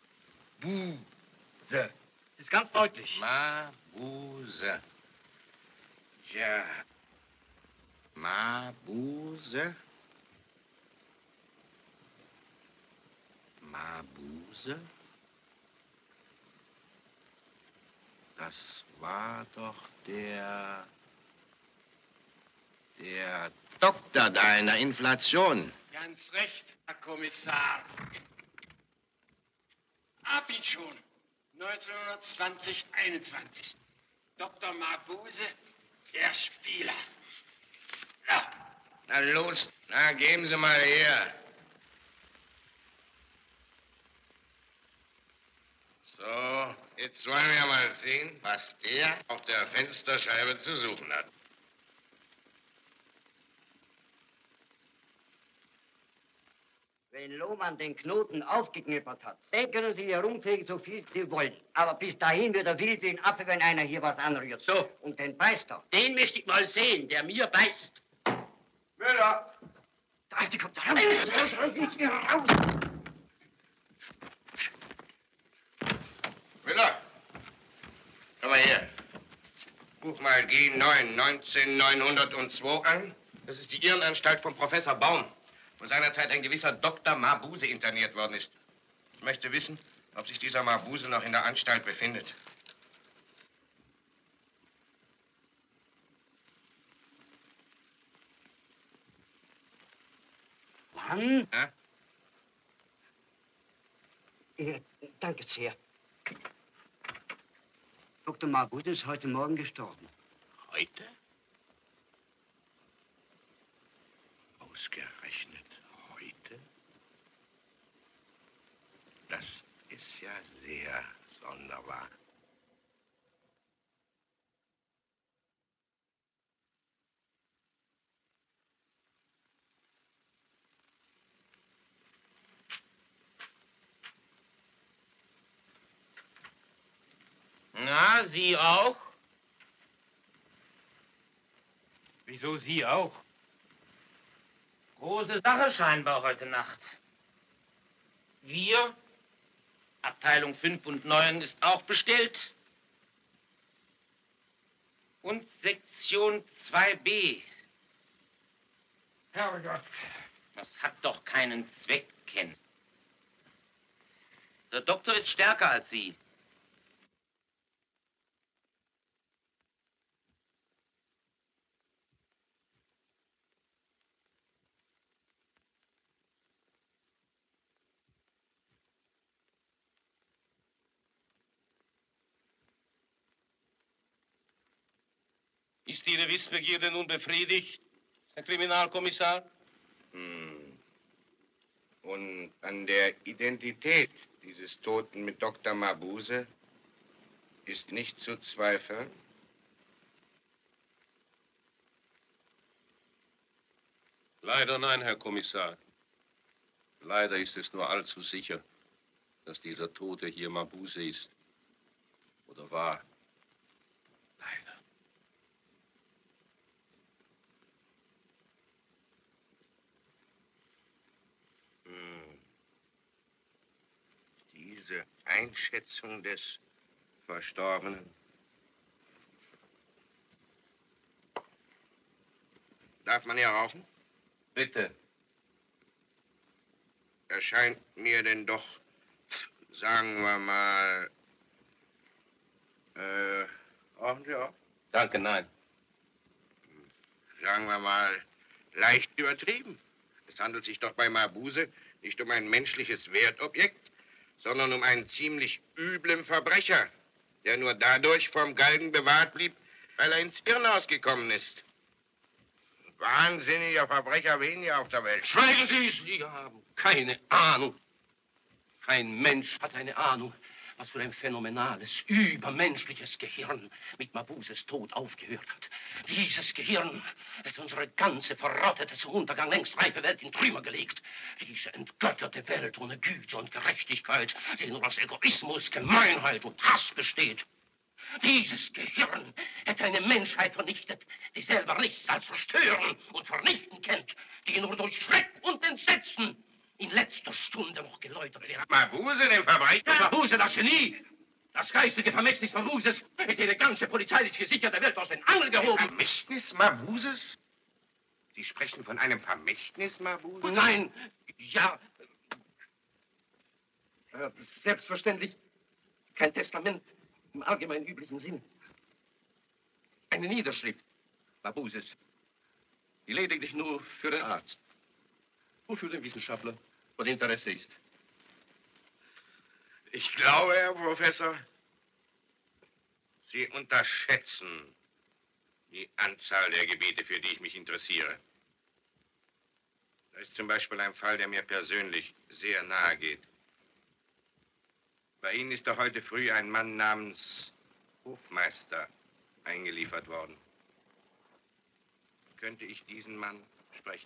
Das ist ganz deutlich. Mabuse. Ja. Mabuse. Mabuse? Das war doch der... der Doktor da in der Inflation. Ganz recht, Herr Kommissar. Hab ihn schon. neunzehnhundertzwanzig, einundzwanzig. Doktor Mabuse, der Spieler. Ja. Na los, na geben Sie mal her. So, jetzt wollen wir mal sehen, was der auf der Fensterscheibe zu suchen hat. Wenn Lohmann den Knoten aufgeknippert hat, dann können Sie herumfegen, so viel Sie wollen. Aber bis dahin wird er wild wie ein Affe, wenn einer hier was anrührt. So. Und den beißt er. Den möchte ich mal sehen, der mir beißt. Müller! Der Alte kommt da raus! Raus, raus, nicht mehr raus! Müller, komm mal her. Ruf mal G neun neunzehnhundertneunhundertzwei an. Das ist die Irrenanstalt von Professor Baum, wo seinerzeit ein gewisser Doktor Mabuse interniert worden ist. Ich möchte wissen, ob sich dieser Mabuse noch in der Anstalt befindet. Wann? Ja? Ja, danke sehr. Doktor Mabuse ist heute Morgen gestorben. Heute? Ausgerechnet heute? Das ist ja sehr sonderbar. Na, Sie auch? Wieso Sie auch? Große Sache scheinbar heute Nacht. Wir, Abteilung fünf und neun ist auch bestellt. Und Sektion zwei b. Herrgott. Das hat doch keinen Zweck, Ken. Der Doktor ist stärker als Sie. Ist Ihre Wissbegierde nun befriedigt, Herr Kriminalkommissar? Hm. Und an der Identität dieses Toten mit Doktor Mabuse ist nicht zu zweifeln? Leider nein, Herr Kommissar. Leider ist es nur allzu sicher, dass dieser Tote hier Mabuse ist. Oder war. Leider. Hm. Diese Einschätzung des Verstorbenen. Darf man hier rauchen? Bitte. Erscheint mir denn doch, sagen wir mal, äh, rauchen Sie auch? Danke, nein. Sagen wir mal, leicht übertrieben. Es handelt sich doch bei Mabuse nicht um ein menschliches Wertobjekt, sondern um einen ziemlich üblen Verbrecher, der nur dadurch vom Galgen bewahrt blieb, weil er ins Irrenhaus gekommen ist. Wahnsinniger Verbrecher weniger auf der Welt. Schweigen Sie! Sie haben keine Ahnung. Kein Mensch hat eine Ahnung, was für ein phänomenales, übermenschliches Gehirn mit Mabuses Tod aufgehört hat. Dieses Gehirn ist unsere ganze verrottete, zum Untergang längst reife Welt in Trümmer gelegt. Diese entgötterte Welt ohne Güte und Gerechtigkeit, die nur aus Egoismus, Gemeinheit und Hass besteht. Dieses Gehirn hätte eine Menschheit vernichtet, die selber nichts als zerstören und vernichten kennt, die nur durch Schreck und Entsetzen in letzter Stunde noch geläutert wird. Mabuse, den Verbrecher? Mabuse, das Genie! Das geistige Vermächtnis Mabuses hätte die ganze polizeilich gesicherte Welt aus den Angeln gehoben. Vermächtnis Mabuses? Sie sprechen von einem Vermächtnis Mabuses? Nein, ja. Ja, selbstverständlich kein Testament im allgemein üblichen Sinn. Eine Niederschrift Mabuses, die lediglich nur für den Arzt und für den Wissenschaftler von Interesse ist. Ich glaube, Herr Professor, Sie unterschätzen die Anzahl der Gebiete, für die ich mich interessiere. Da ist zum Beispiel ein Fall, der mir persönlich sehr nahe geht. Bei Ihnen ist doch heute früh ein Mann namens Hofmeister eingeliefert worden. Könnte ich diesen Mann sprechen?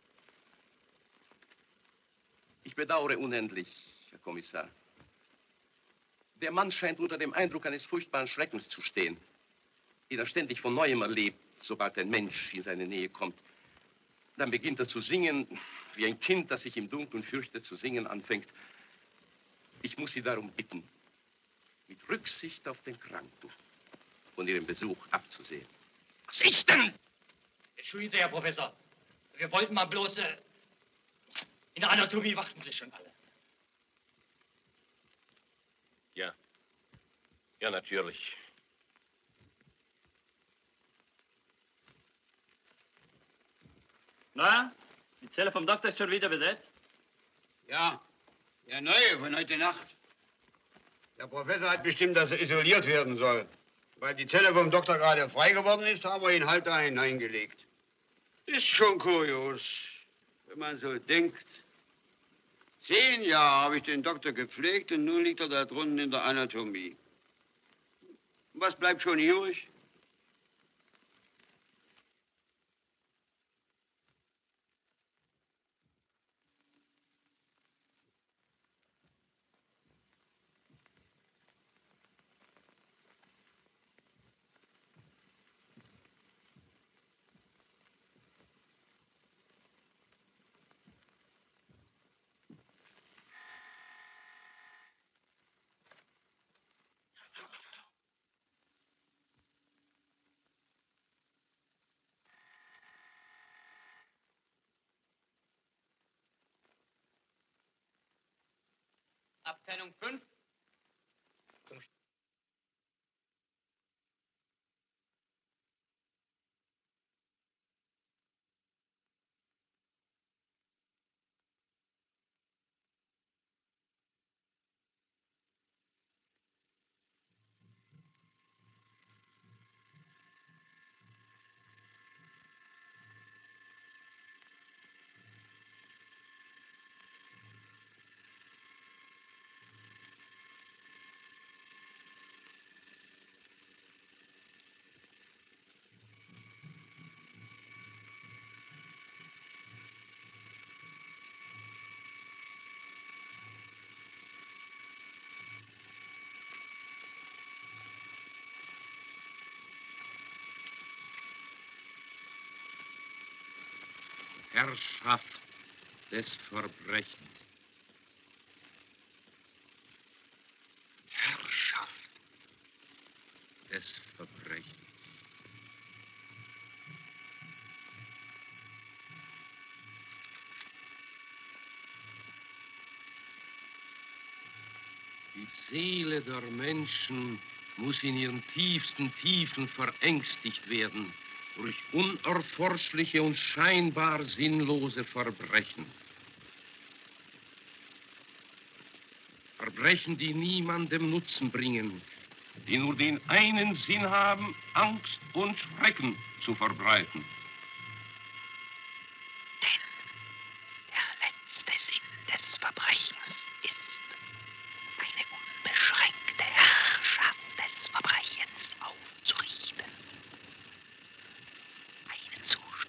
Ich bedauere unendlich, Herr Kommissar. Der Mann scheint unter dem Eindruck eines furchtbaren Schreckens zu stehen, den er ständig von Neuem erlebt, sobald ein Mensch in seine Nähe kommt. Dann beginnt er zu singen, wie ein Kind, das sich im Dunkeln fürchtet, zu singen anfängt. Ich muss Sie darum bitten, mit Rücksicht auf den Kranken von Ihrem Besuch abzusehen. Was ist denn? Entschuldigen Sie, Herr Professor. Wir wollten mal bloß... Äh, in der Anatomie warten Sie schon alle. Ja. Ja, natürlich. Na, die Zelle vom Doktor ist schon wieder besetzt? Ja, der neue von heute Nacht. Der Professor hat bestimmt, dass er isoliert werden soll. Weil die Zelle vom Doktor gerade frei geworden ist, haben wir ihn halt da hineingelegt. Ist schon kurios, wenn man so denkt. Zehn Jahre habe ich den Doktor gepflegt und nun liegt er da drunten in der Anatomie. Was bleibt schon übrig? Abteilung fünf. Herrschaft des Verbrechens. Herrschaft des Verbrechens. Die Seele der Menschen muss in ihren tiefsten Tiefen verängstigt werden durch unerforschliche und scheinbar sinnlose Verbrechen. Verbrechen, die niemandem Nutzen bringen, die nur den einen Sinn haben, Angst und Schrecken zu verbreiten. Der letzte Sinn des Verbrechens ist eine unbeschränkte Herrschaft des Verbrechens aufzurichten. Eine Zustimmung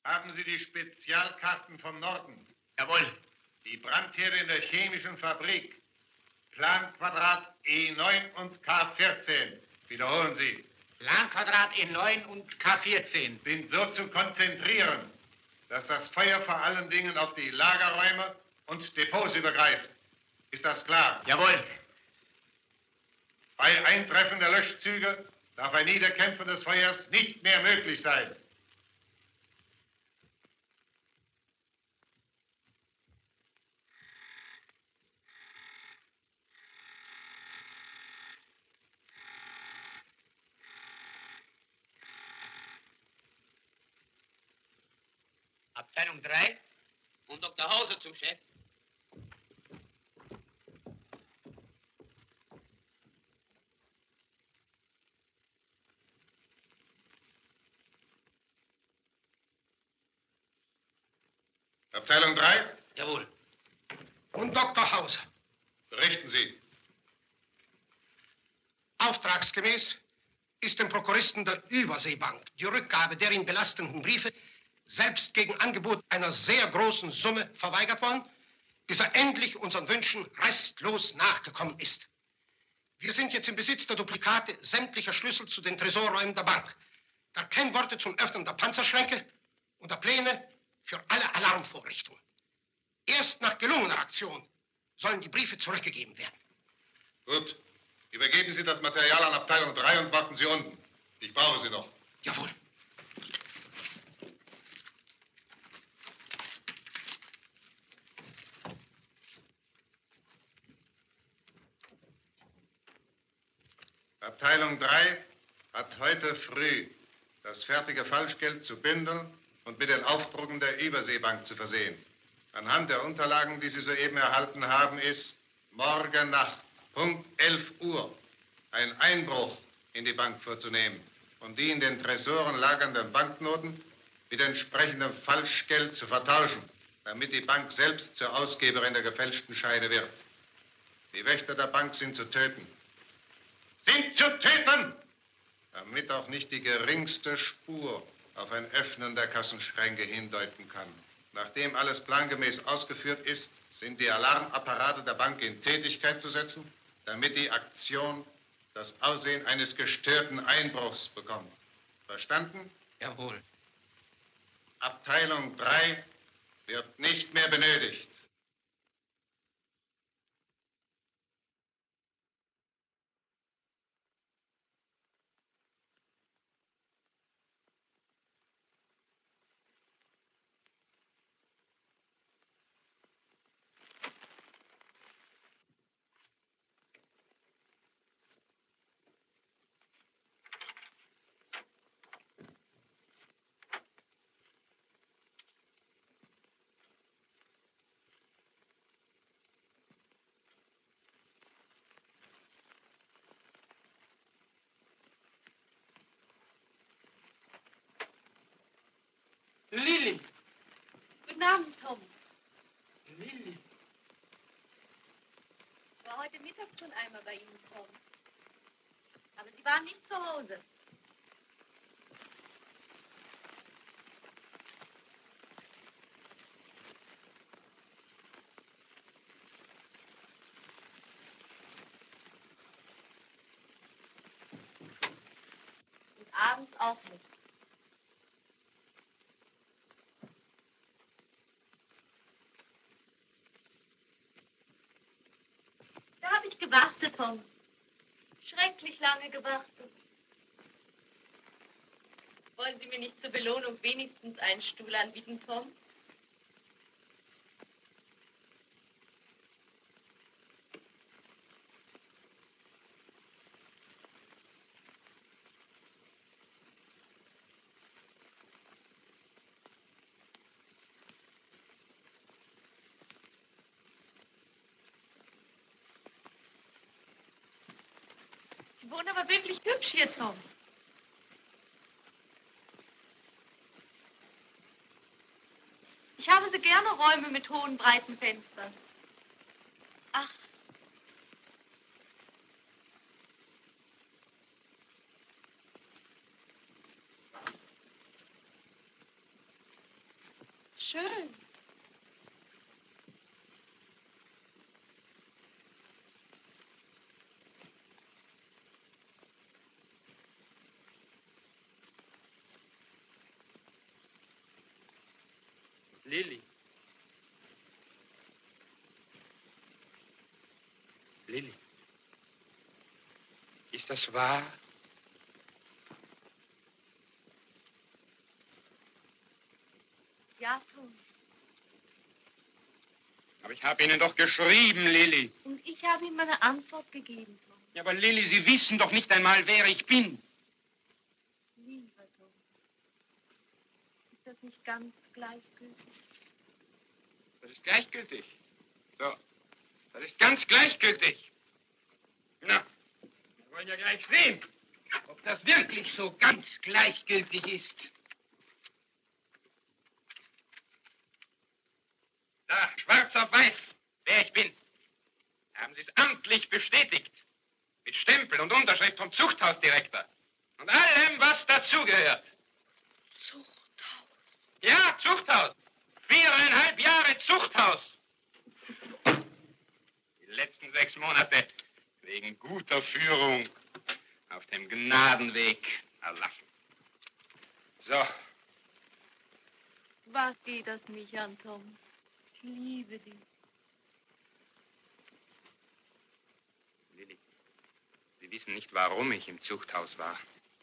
Haben Sie die Spezialkarten vom Norden? Jawohl. Die Brandherde in der chemischen Fabrik. Planquadrat E neun und K vierzehn. Wiederholen Sie. Planquadrat E neun und K vierzehn. Sind so zu konzentrieren, dass das Feuer vor allen Dingen auf die Lagerräume und Depots übergreift. Ist das klar? Jawohl. Bei Eintreffen der Löschzüge darf ein Niederkämpfen des Feuers nicht mehr möglich sein. Abteilung drei. Und Doktor Hauser zum Chef. Abteilung drei? Jawohl. Und Doktor Hauser. Berichten Sie. Auftragsgemäß ist dem Prokuristen der Überseebank die Rückgabe der ihn belastenden Briefe selbst gegen Angebot einer sehr großen Summe verweigert worden, bis er endlich unseren Wünschen restlos nachgekommen ist. Wir sind jetzt im Besitz der Duplikate sämtlicher Schlüssel zu den Tresorräumen der Bank, der Kennworte zum Öffnen der Panzerschränke und der Pläne für alle Alarmvorrichtungen. Erst nach gelungener Aktion sollen die Briefe zurückgegeben werden. Gut. Übergeben Sie das Material an Abteilung drei und warten Sie unten. Ich brauche Sie noch. Jawohl. Abteilung drei hat heute früh das fertige Falschgeld zu bündeln und mit den Aufdrucken der Überseebank zu versehen. Anhand der Unterlagen, die Sie soeben erhalten haben, ist morgen Nacht, Punkt elf Uhr, ein Einbruch in die Bank vorzunehmen und die in den Tresoren lagernden Banknoten mit entsprechendem Falschgeld zu vertauschen, damit die Bank selbst zur Ausgeberin der gefälschten Scheine wird. Die Wächter der Bank sind zu töten. Sind zu töten! Damit auch nicht die geringste Spur auf ein Öffnen der Kassenschränke hindeuten kann. Nachdem alles plangemäß ausgeführt ist, sind die Alarmapparate der Bank in Tätigkeit zu setzen, damit die Aktion das Aussehen eines gestörten Einbruchs bekommt. Verstanden? Jawohl. Abteilung drei wird nicht mehr benötigt. Lilly. Guten Abend, Tom. Lilly. Ich war heute Mittag schon einmal bei Ihnen, Tom. Aber Sie waren nicht zu Hause. Und abends auch nicht. Da habe ich gewartet, Tom. Schrecklich lange gewartet. Wollen Sie mir nicht zur Belohnung wenigstens einen Stuhl anbieten, Tom? Sie wohnen aber wirklich hübsch hier, Tom. Ich habe so gerne Räume mit hohen, breiten Fenstern. Ach. schön. Lilly. Lilly. Ist das wahr? Ja, Tom. Aber ich habe Ihnen doch geschrieben, Lilly. Und ich habe ihm eine Antwort gegeben, Tom. Ja, aber Lilly, Sie wissen doch nicht einmal, wer ich bin. Lieber Tom. Ist das nicht ganz gleichgültig? Das ist gleichgültig. So. Das ist ganz gleichgültig. Na, wir wollen ja gleich sehen, ob das wirklich so ganz gleichgültig ist. Da, schwarz auf weiß, wer ich bin. Haben Sie es amtlich bestätigt. Mit Stempel und Unterschrift vom Zuchthausdirektor. Und allem, was dazugehört. Zuchthaus? Ja, Zuchthaus. Viereinhalb Jahre Zuchthaus. Die letzten sechs Monate wegen guter Führung auf dem Gnadenweg erlassen. So. Was geht das mich an, Tom? Ich liebe dich. Lilly, Sie wissen nicht, warum ich im Zuchthaus war.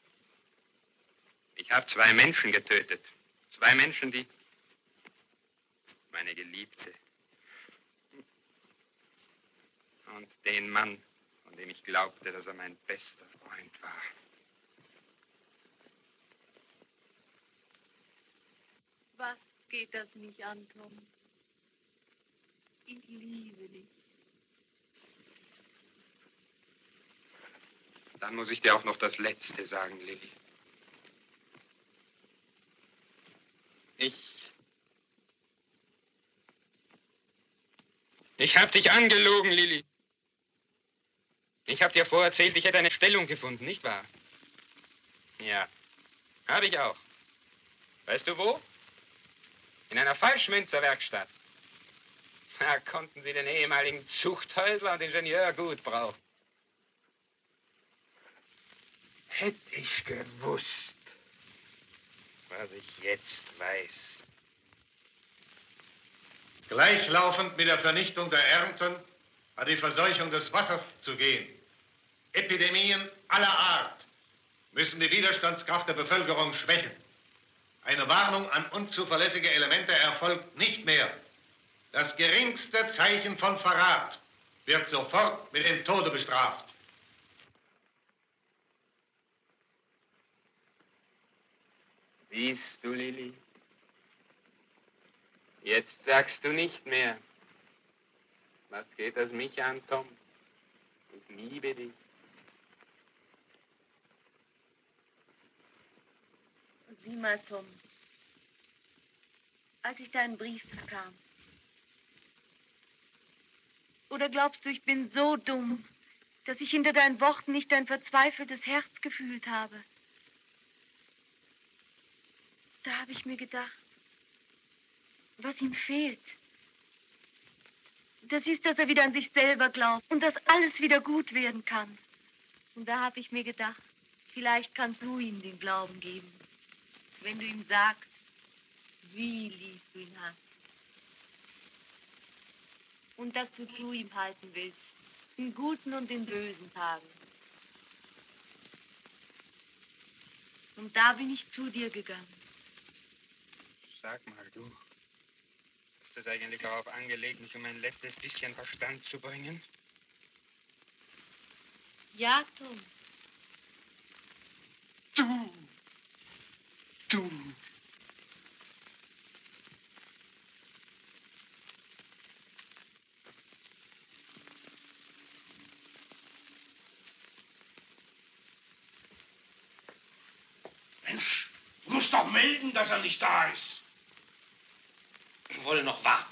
Ich habe zwei Menschen getötet. Zwei Menschen, die... Meine Geliebte. Und den Mann, von dem ich glaubte, dass er mein bester Freund war. Was geht das mich an, Tom? Ich liebe dich. Dann muss ich dir auch noch das Letzte sagen, Lilly. Ich... Ich hab dich angelogen, Lilly. Ich hab dir vorerzählt, ich hätte eine Stellung gefunden, nicht wahr? Ja, habe ich auch. Weißt du wo? In einer Falschmünzerwerkstatt. Da konnten sie den ehemaligen Zuchthäusler und Ingenieur gut brauchen. Hätte ich gewusst, was ich jetzt weiß. Gleichlaufend mit der Vernichtung der Ernten hat die Verseuchung des Wassers zu gehen. Epidemien aller Art müssen die Widerstandskraft der Bevölkerung schwächen. Eine Warnung an unzuverlässige Elemente erfolgt nicht mehr. Das geringste Zeichen von Verrat wird sofort mit dem Tode bestraft. Siehst du, Lilly? Jetzt sagst du nicht mehr. Was geht das mich an, Tom? Ich liebe dich. Und sieh mal, Tom. Als ich deinen Brief bekam. Oder glaubst du, ich bin so dumm, dass ich hinter deinen Worten nicht dein verzweifeltes Herz gefühlt habe? Da habe ich mir gedacht, was ihm fehlt. Das ist, dass er wieder an sich selber glaubt und dass alles wieder gut werden kann. Und da habe ich mir gedacht, vielleicht kannst du ihm den Glauben geben, wenn du ihm sagst, wie lieb du ihn hast. Und dass du zu ihm halten willst, in guten und in bösen Tagen. Und da bin ich zu dir gegangen. Sag mal, du, ist das eigentlich darauf angelegt, mich um ein letztes bisschen Verstand zu bringen? Ja, Tom. Du! Du! Mensch, du musst doch melden, dass er nicht da ist. Wir wollen noch warten.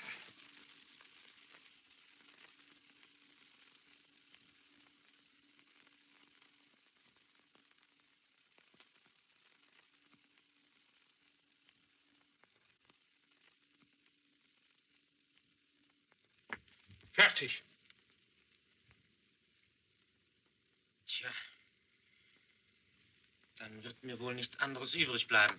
Fertig. Tja, dann wird mir wohl nichts anderes übrig bleiben.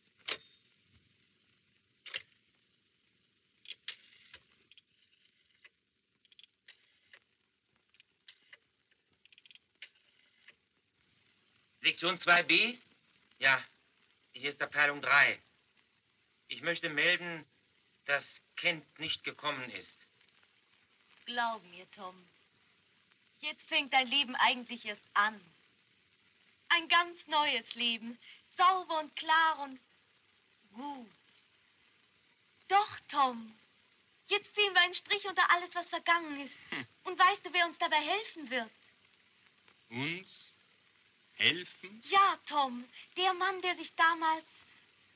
Sektion zwei b? Ja, hier ist Abteilung drei. Ich möchte melden, dass Kent nicht gekommen ist. Glaub mir, Tom. Jetzt fängt dein Leben eigentlich erst an. Ein ganz neues Leben. Sauber und klar und gut. Doch, Tom. Jetzt ziehen wir einen Strich unter alles, was vergangen ist. Hm. Und weißt du, wer uns dabei helfen wird? Uns? Helfen? Ja, Tom. Der Mann, der sich damals...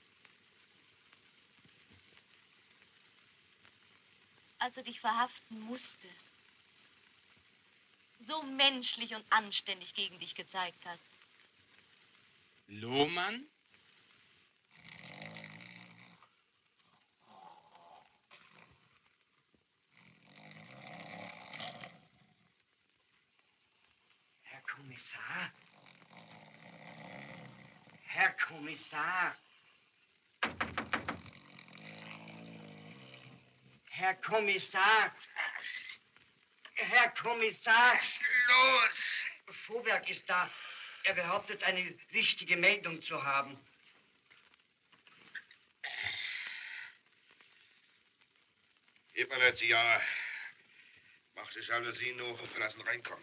als er dich verhaften musste, so menschlich und anständig gegen dich gezeigt hat. Lohmann? Herr Kommissar? Herr Kommissar? Herr Kommissar! Herr Kommissar! Was ist los? Vorwerk ist da. Er behauptet, eine wichtige Meldung zu haben. Gib mal das Jahr. Mach die Jalousien hoch und lassen reinkommen.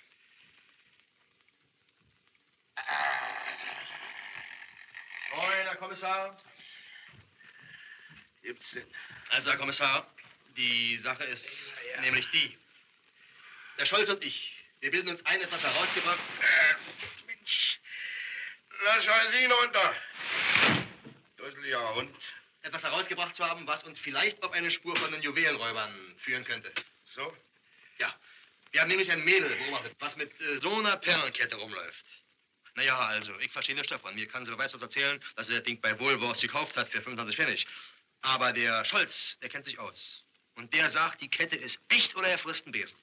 Moin, Herr Kommissar. Gibt's denn? Also, Herr Kommissar, die Sache ist ja, ja. nämlich die. Der Scholz und ich, wir bilden uns ein, etwas herausgebracht. Äh, Mensch, lass Jalousien runter. Dusseliger Hund. Etwas herausgebracht zu haben, was uns vielleicht auf eine Spur von den Juwelenräubern führen könnte. So? Ja. Wir haben nämlich ein Mädel beobachtet, was mit äh, so einer Perlenkette rumläuft. Naja, also, ich verstehe nichts davon. Mir kann sie beweis was erzählen, dass er das Ding bei Wohlwurst gekauft hat für fünfundzwanzig Pfennig. Aber der Scholz, der kennt sich aus. Und der sagt, die Kette ist echt oder er frisst einen Besen.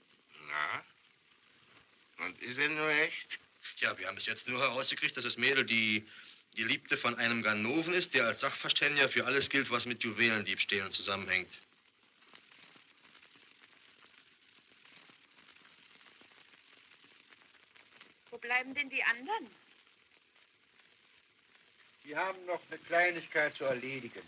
Na? Und ist er nur echt? Ja, wir haben bis jetzt nur herausgekriegt, dass das Mädel die Geliebte von einem Ganoven ist, der als Sachverständiger für alles gilt, was mit Juwelendiebstählen zusammenhängt. Wo bleiben denn die anderen? Die haben noch eine Kleinigkeit zu erledigen.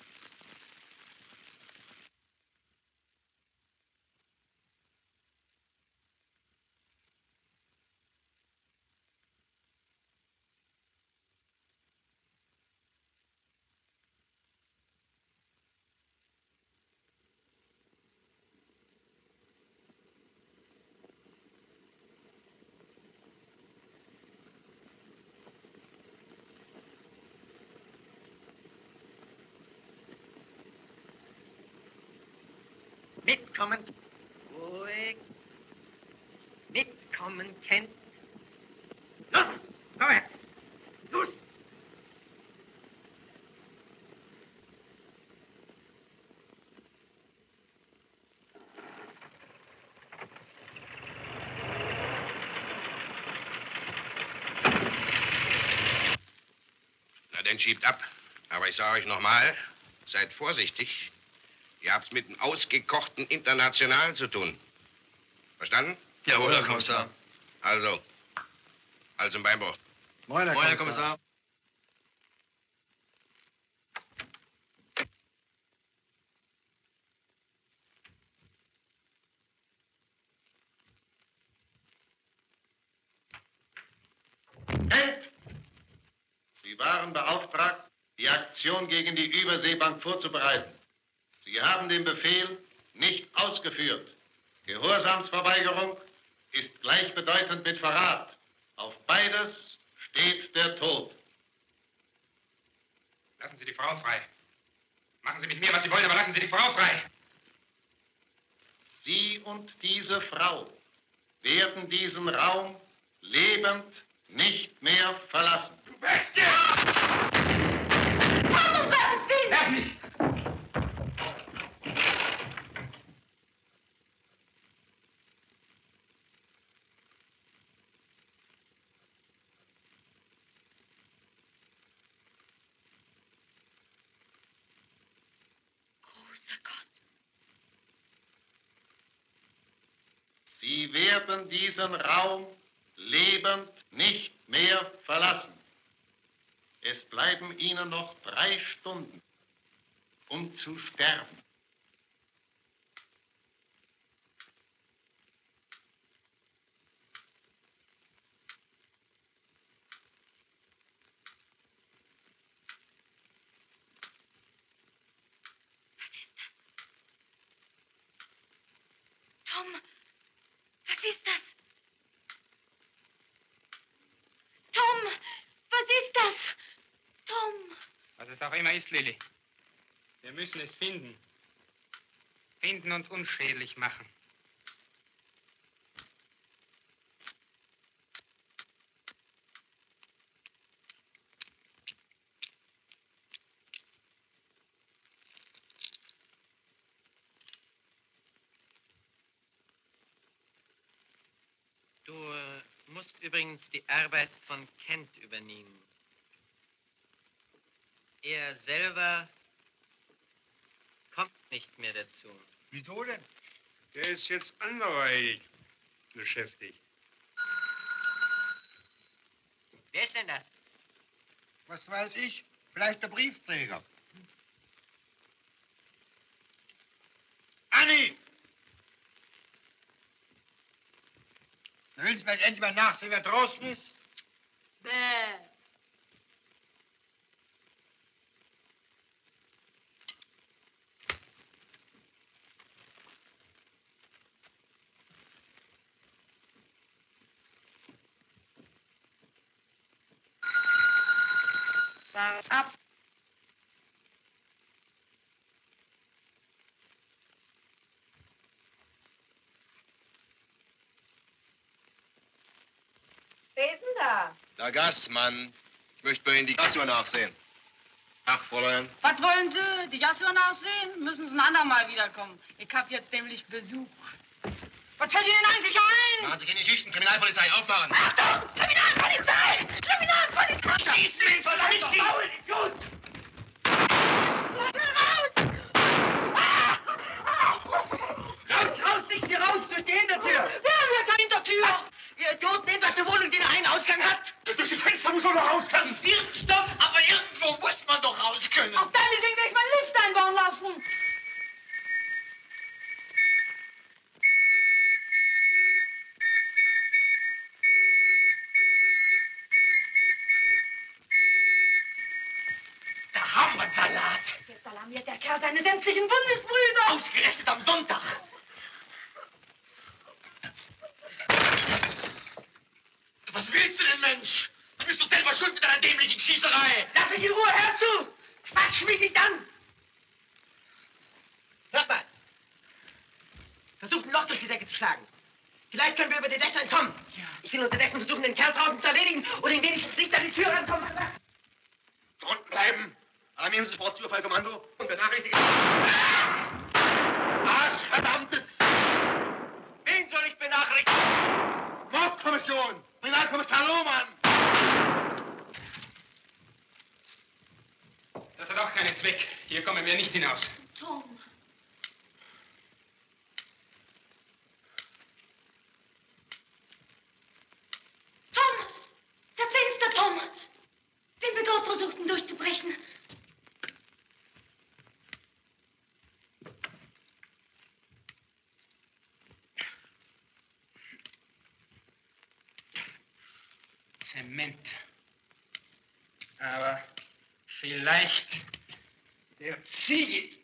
Mitkommen. Ruhig. Mitkommen, Kent. Los, komm her. Los. Na, dann schiebt ab. Aber ich sage euch nochmal, seid vorsichtig. Ihr habt's mit einem ausgekochten Internationalen zu tun. Verstanden? Jawohl, Herr Kommissar. Also, also im Beinbruch. Moin, Herr Moin, Herr Kommissar. Kent! Sie waren beauftragt, die Aktion gegen die Überseebank vorzubereiten. Sie haben den Befehl nicht ausgeführt. Gehorsamsverweigerung ist gleichbedeutend mit Verrat. Auf beides steht der Tod. Lassen Sie die Frau frei. Machen Sie mit mir, was Sie wollen, aber lassen Sie die Frau frei. Sie und diese Frau werden diesen Raum lebend nicht mehr verlassen. Du Bestie! Komm, um Gottes Willen! Lass mich! Großer Gott. Sie werden diesen Raum lebend nicht mehr verlassen. Es bleiben Ihnen noch drei Stunden, um zu sterben. Tom, was ist das? Tom, was ist das? Tom. Was es auch immer ist, Lilly. Wir müssen es finden. Finden und unschädlich machen. Du äh, musst übrigens die Arbeit von Kent übernehmen. Er selber kommt nicht mehr dazu. Wieso denn? Der ist jetzt anderweitig beschäftigt. Wer ist denn das? Was weiß ich? Vielleicht der Briefträger. Anni! Da willst du mir jetzt endlich mal nachsehen, wer draußen ist? Bäh. War's ab. Wer ist denn da? Der Gastmann. Ich möchte bei Ihnen die Gasuhr nachsehen. Ach, Fräulein. Was wollen Sie? Die Gasuhr nachsehen? Müssen Sie ein andermal wiederkommen. Ich hab jetzt nämlich Besuch. Was fällt Ihnen eigentlich ein? Machen Sie keine Geschichten. Kriminalpolizei, aufmachen. Achtung! Kriminalpolizei! Kriminalpolizei! Schieß mich, soll ich schießen? Gut! Lass ihn raus! Raus, raus, nichts hier raus, durch die Hintertür! Ja, wir keine Hintertür! Ihr Idiot, nehmt euch eine Wohnung, die einen Ausgang hat! Durch die Fenster muss man doch raus können. Im vierten Stock, aber irgendwo muss man doch raus können. Auf deinetwegen will ich meinen Lift einbauen lassen! Da haben wir einen Salat. Jetzt alarmiert der Kerl seine sämtlichen Bundesbrüder! Ausgerechnet am Sonntag. Was willst du denn, Mensch? Du bist doch selber schuld mit deiner dämlichen Schießerei. Lass mich in Ruhe, hörst du? Quatsch mich nicht an! Hört mal! Versucht ein Loch durch die Decke zu schlagen. Vielleicht können wir über die Dächer entkommen. Ja. Ich will unterdessen versuchen, den Kerl draußen zu erledigen und ihn wenigstens nicht an die Tür rankommen zu lassen. Zurückbleiben. Alarmieren Sie das Bordüberfallkommando und benachrichtigen. Arschverdammtes! Wen soll ich benachrichtigen? Mordkommission! Kriminalkommissar Lohmann! Das hat auch keinen Zweck. Hier kommen wir nicht hinaus. Tom. Tom! Das Fenster, Tom! Wenn wir dort versuchten durchzubrechen. Zement. Aber vielleicht der Ziegel.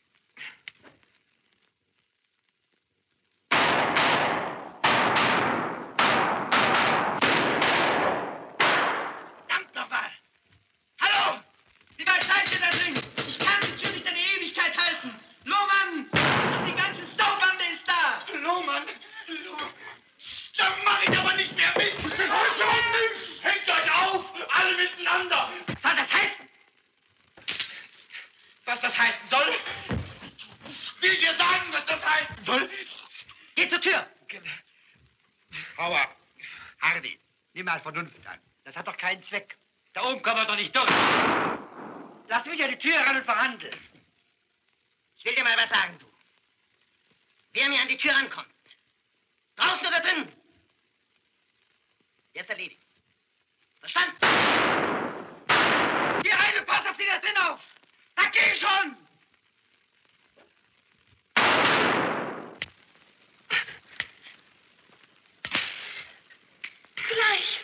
Verdammt nochmal! Hallo! Wie weit seid ihr da drin? Ich kann die Tür nicht eine Ewigkeit halten. Lohmann! Die ganze Saubande ist da! Lohmann! Lohmann! Da mach ich aber nicht mehr mit! Ich bin heute schon nicht! Hängt euch auf! Alle miteinander! Was soll das heißen? Was das heißen soll? Ich will dir sagen, was das heißen soll! Geh zur Tür! Hauer, Hardy, nimm mal Vernunft an. Das hat doch keinen Zweck. Da oben kommen wir doch nicht durch. Lass mich an die Tür ran und verhandeln. Ich will dir mal was sagen, du. Wer mir an die Tür rankommt, draußen oder drin, der ist erledigt. Verstanden? Geh rein und pass auf die da drin auf. Da geh schon! Gleich.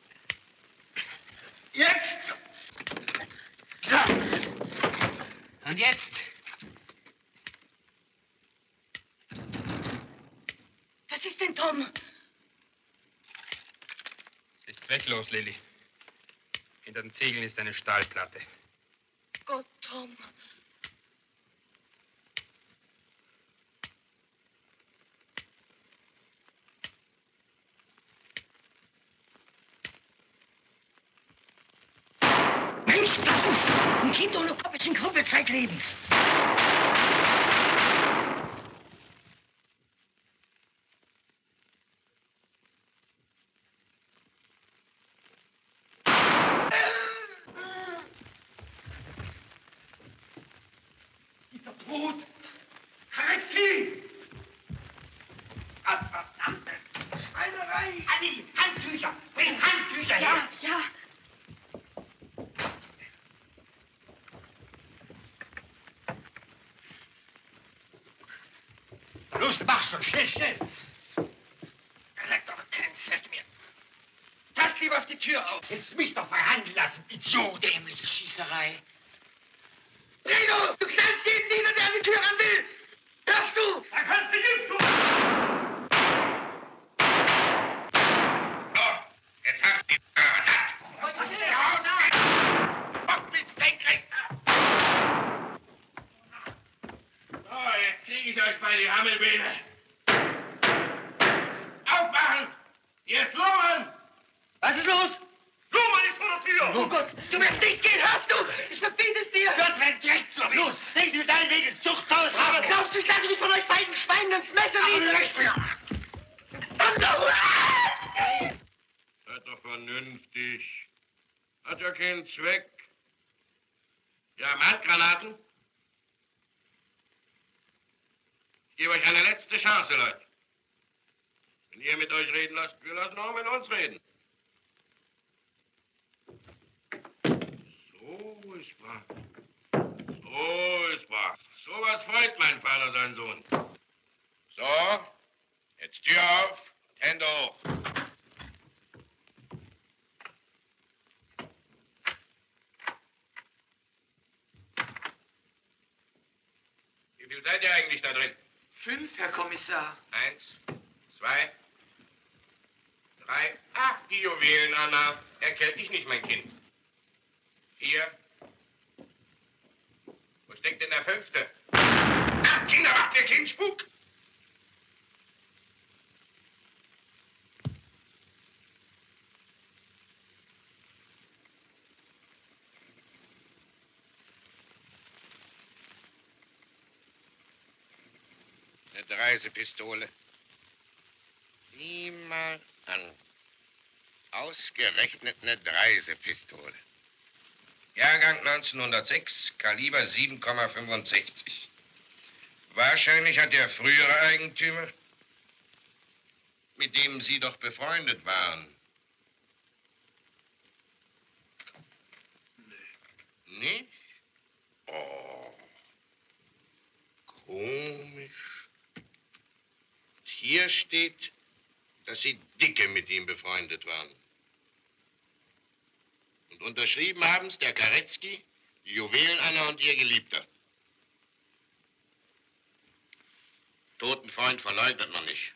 Jetzt! So. Und jetzt? Was ist denn, Tom? Es ist zwecklos, Lilly. Hinter den Ziegeln ist eine Stahlplatte. Gott, Tom. Mensch, pass auf! Ein Kind ohne Kopf ist ein Krüppel zeitlebens. Dieser Brut! Karetzky! Ah, verdammte Schweinerei! Anni, Handtücher! Bring Handtücher her! Ja, ja. Los, mach schon, schnell, schnell! Das hat doch keinen Zweck mehr. Pass lieber auf die Tür auf. Jetzt mich doch verhandeln lassen, Idiot! Dämliche Schießerei. Reno, du knallst jeden nieder, der an die Tür ran will! Hörst du? Da kannst du nichts tun! So, jetzt habt ihr eure Satt. Was ist der? Bock bis senkrecht. So, jetzt kriege ich euch bei die Hammelbeine. Aufmachen! Hier ist Lohmann! Was ist los? Lohmann ist vor der Tür! Oh Gott, du wirst nicht gehen, hörst du? Ich verbiete es dir! Das wird direkt so. Los, legen Sie mit deinen Wegen ins Zuchthaus raus! Aber glaubst du, ich lasse mich von euch beiden Schweinen ins Messer Aber liegen? recht mir! Seid doch vernünftig. Hat ja keinen Zweck. Ja, Handgranaten? Ich gebe euch eine letzte Chance, Leute. Wenn ihr mit euch reden lasst, wir lassen auch mit uns reden. So ist brav. So ist brav. So was freut mein Vater, sein Sohn. So, jetzt Tür auf und Hände hoch. Wie viel seid ihr eigentlich da drin? Fünf, Herr Kommissar. Eins, zwei, drei. Ach, die Juwelen, Anna. Erkennt dich nicht, mein Kind. Vier. Wo steckt denn der fünfte? Ach, Kinder, macht ihr keinen Spuk? Eine Dreisepistole. Sieh mal an. Ausgerechnet eine Dreisepistole. Jahrgang neunzehnhundertsechs, Kaliber sieben Komma fünfundsechzig. Wahrscheinlich hat der frühere Eigentümer, mit dem Sie doch befreundet waren. Nee. Nicht? Oh. Komisch. Hier steht, dass Sie dicke mit ihm befreundet waren. Und unterschrieben haben es der Karetzky, die Juwelenanna und ihr Geliebter. Toten Freund verleugnet man nicht.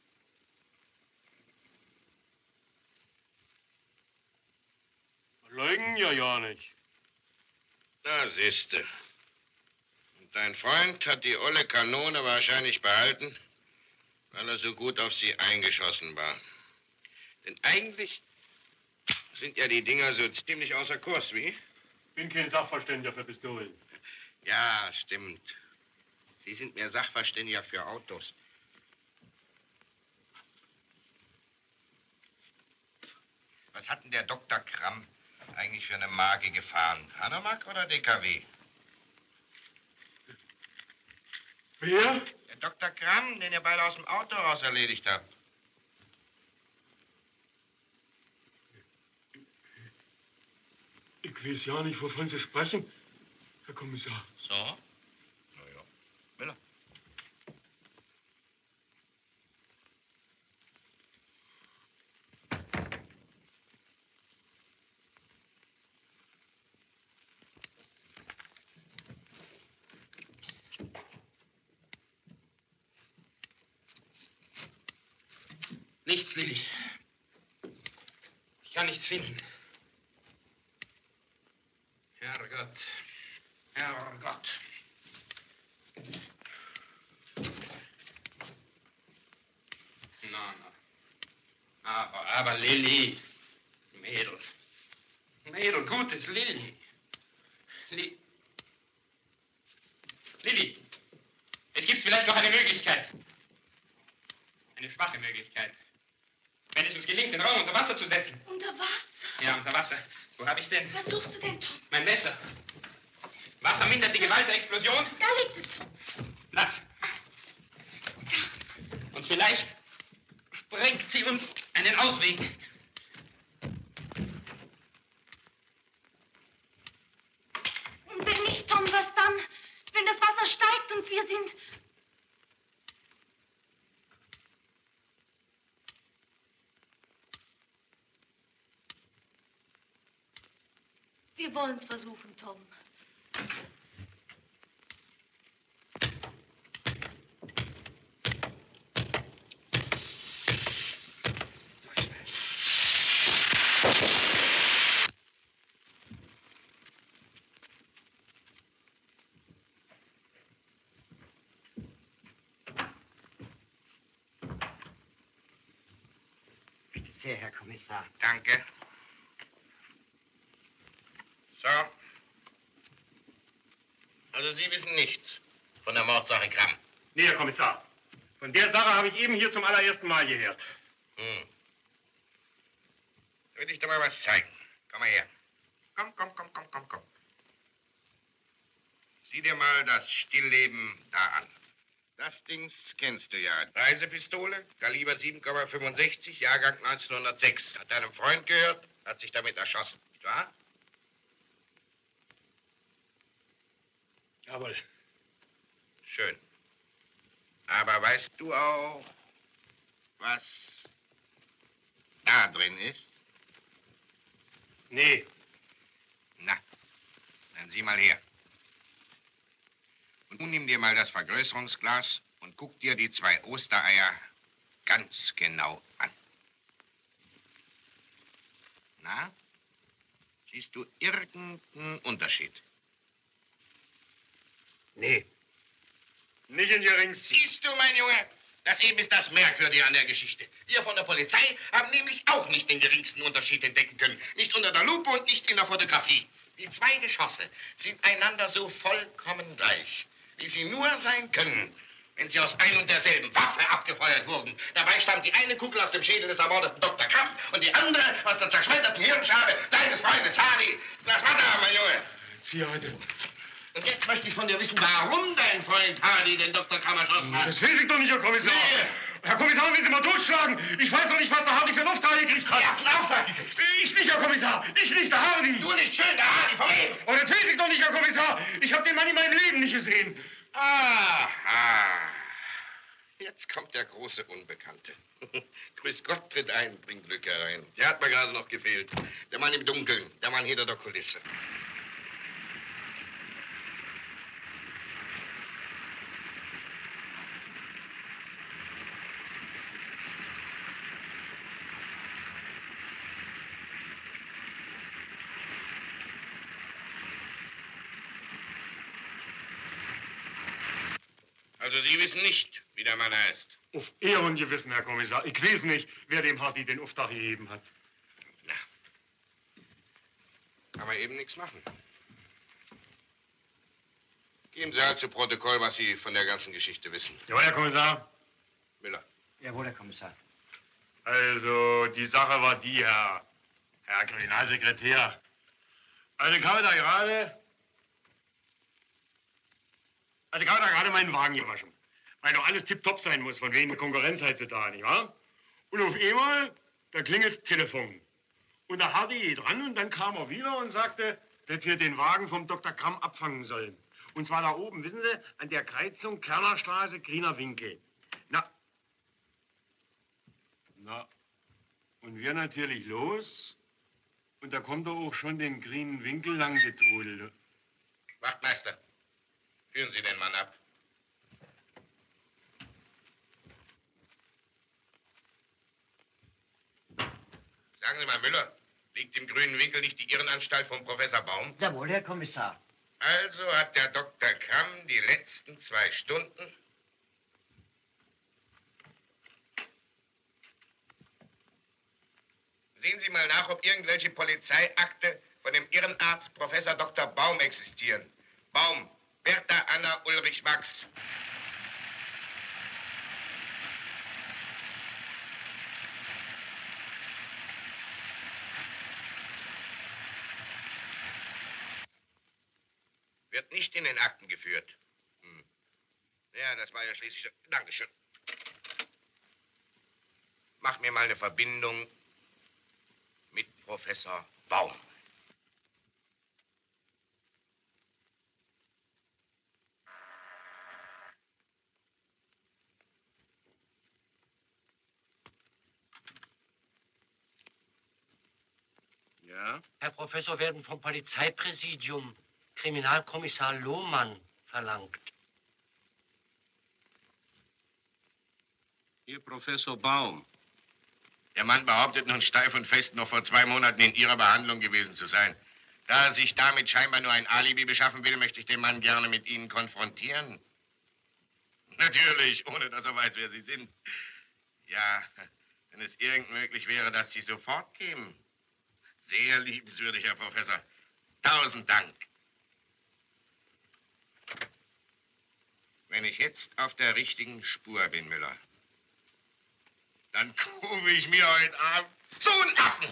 Leugnen ja ja nicht. Da siehste. Und dein Freund hat die olle Kanone wahrscheinlich behalten, weil er so gut auf sie eingeschossen war. Denn eigentlich sind ja die Dinger so ziemlich außer Kurs, wie? Bin kein Sachverständiger für Pistolen. Ja, stimmt. Sie sind mehr Sachverständiger für Autos. Was hat denn der Doktor Kramm eigentlich für eine Marke gefahren? Hanomag oder D K W? Wer? Der Doktor Kramm, den ihr beide aus dem Auto raus erledigt habt. Ich weiß ja nicht, wovon Sie sprechen, Herr Kommissar. So? Na ja. Miller. Nichts, Lilly. Ich kann nichts finden. Herrgott. Herrgott. Na, na. Aber, aber, Lilly. Mädel. Mädel, gutes Lilly. Li Lilly. Es gibt vielleicht noch eine Möglichkeit. Eine schwache Möglichkeit. Wenn es uns gelingt, den Raum unter Wasser zu setzen. Unter Wasser? Ja, unter Wasser. Wo habe ich denn? Was suchst du denn, Tom? Mein Messer. Wasser mindert die Gewalt der Explosion. Da liegt es. Lass. Und vielleicht sprengt sie uns einen Ausweg. Und wenn nicht, Tom, was dann? Wenn das Wasser steigt und wir sind... Wir wollen es versuchen, Tom. Bitte sehr, Herr Kommissar. Danke. So. Also Sie wissen nichts von der Mordsache Kramm. Nee, Herr Kommissar. Von der Sache habe ich eben hier zum allerersten Mal gehört. Hm. Will ich dir mal was zeigen. Komm mal her. Komm, komm, komm, komm, komm, komm. Sieh dir mal das Stillleben da an. Das Dings kennst du ja. Reisepistole, Kaliber sieben Komma fünfundsechzig, Jahrgang neunzehnhundertsechs. Hat deinem Freund gehört, hat sich damit erschossen. Nicht wahr? Jawohl. Schön. Aber weißt du auch, was da drin ist? Nee. Na, dann sieh mal her. Und nun nimm dir mal das Vergrößerungsglas und guck dir die zwei Ostereier ganz genau an. Na, siehst du irgendeinen Unterschied? Nee. Nicht in geringsten. Siehst du, mein Junge, das eben ist das Merkwürdige an der Geschichte. Wir von der Polizei haben nämlich auch nicht den geringsten Unterschied entdecken können. Nicht unter der Lupe und nicht in der Fotografie. Die zwei Geschosse sind einander so vollkommen gleich, wie sie nur sein können, wenn sie aus ein und derselben Waffe abgefeuert wurden. Dabei stammt die eine Kugel aus dem Schädel des ermordeten Doktor Kramm und die andere aus der zerschmetterten Hirnschale deines Freundes Hardy. Lass Wasser haben, mein Junge. Zigarette. Und jetzt möchte ich von dir wissen, warum dein Freund Hardy den Doktor Kramm erschossen hat. Das weiß ich doch nicht, Herr Kommissar. Nee. Herr Kommissar, wenn Sie mal totschlagen. Ich weiß doch nicht, was der Hardy für einen Auftrag gekriegt hat. Er hat einen Auftrag gekriegt. Ich nicht, Herr Kommissar. Ich nicht, der Hardy. Du nicht schön, der Hardy, von wem? Oh, das weiß ich doch nicht, Herr Kommissar. Ich habe den Mann in meinem Leben nicht gesehen. Aha. Jetzt kommt der große Unbekannte. Grüß Gott, tritt ein, bring Glück herein. Der hat mir gerade noch gefehlt. Der Mann im Dunkeln, der Mann hinter der Kulisse. Also Sie wissen nicht, wie der Mann heißt. Auf Ehrengewissen, Herr Kommissar. Ich weiß nicht, wer dem Hardy den Auftrag gegeben hat. Na, kann man eben nichts machen. Geben Sie halt zu Protokoll, was Sie von der ganzen Geschichte wissen. Jawohl, Herr Kommissar. Miller. Jawohl, Herr Kommissar. Also, die Sache war die, Herr, Herr Kriminalsekretär. Also, ich habe da gerade... Also, ich habe da gerade meinen Wagen gewaschen. weil doch alles tipptopp sein muss, von wegen Konkurrenz heutzutage, nicht wahr? Und auf einmal, da klingelt das Telefon. Und da hatte ich dran und dann kam er wieder und sagte, dass wir den Wagen vom Doktor Kramm abfangen sollen. Und zwar da oben, wissen Sie, an der Kreuzung Kernerstraße, Grüner Winkel. Na, na, und wir natürlich los. Und da kommt er auch schon den grünen Winkel lang getrudelt. Wachtmeister, führen Sie den Mann ab. Sagen Sie mal, Müller, liegt im grünen Winkel nicht die Irrenanstalt von Professor Baum? Jawohl, Herr Kommissar. Also hat der Doktor Kramm die letzten zwei Stunden Sehen Sie mal nach, ob irgendwelche Polizeiakte von dem Irrenarzt Professor Doktor Baum existieren. Baum, Bertha Anna Ulrich Max. Wird nicht in den Akten geführt. Hm. Ja, das war ja schließlich... Dankeschön. Mach mir mal eine Verbindung mit Professor Baum. Ja? Herr Professor, werden vom Polizeipräsidium Kriminalkommissar Lohmann verlangt. Hier, Professor Baum. Der Mann behauptet nun steif und fest, noch vor zwei Monaten in Ihrer Behandlung gewesen zu sein. Da er sich damit scheinbar nur ein Alibi beschaffen will, möchte ich den Mann gerne mit Ihnen konfrontieren. Natürlich, ohne dass er weiß, wer Sie sind. Ja, wenn es irgend möglich wäre, dass Sie sofort kämen. Sehr liebenswürdig, Herr Professor. Tausend Dank. Wenn ich jetzt auf der richtigen Spur bin, Müller, dann grube ich mir heute Abend so einen Affen.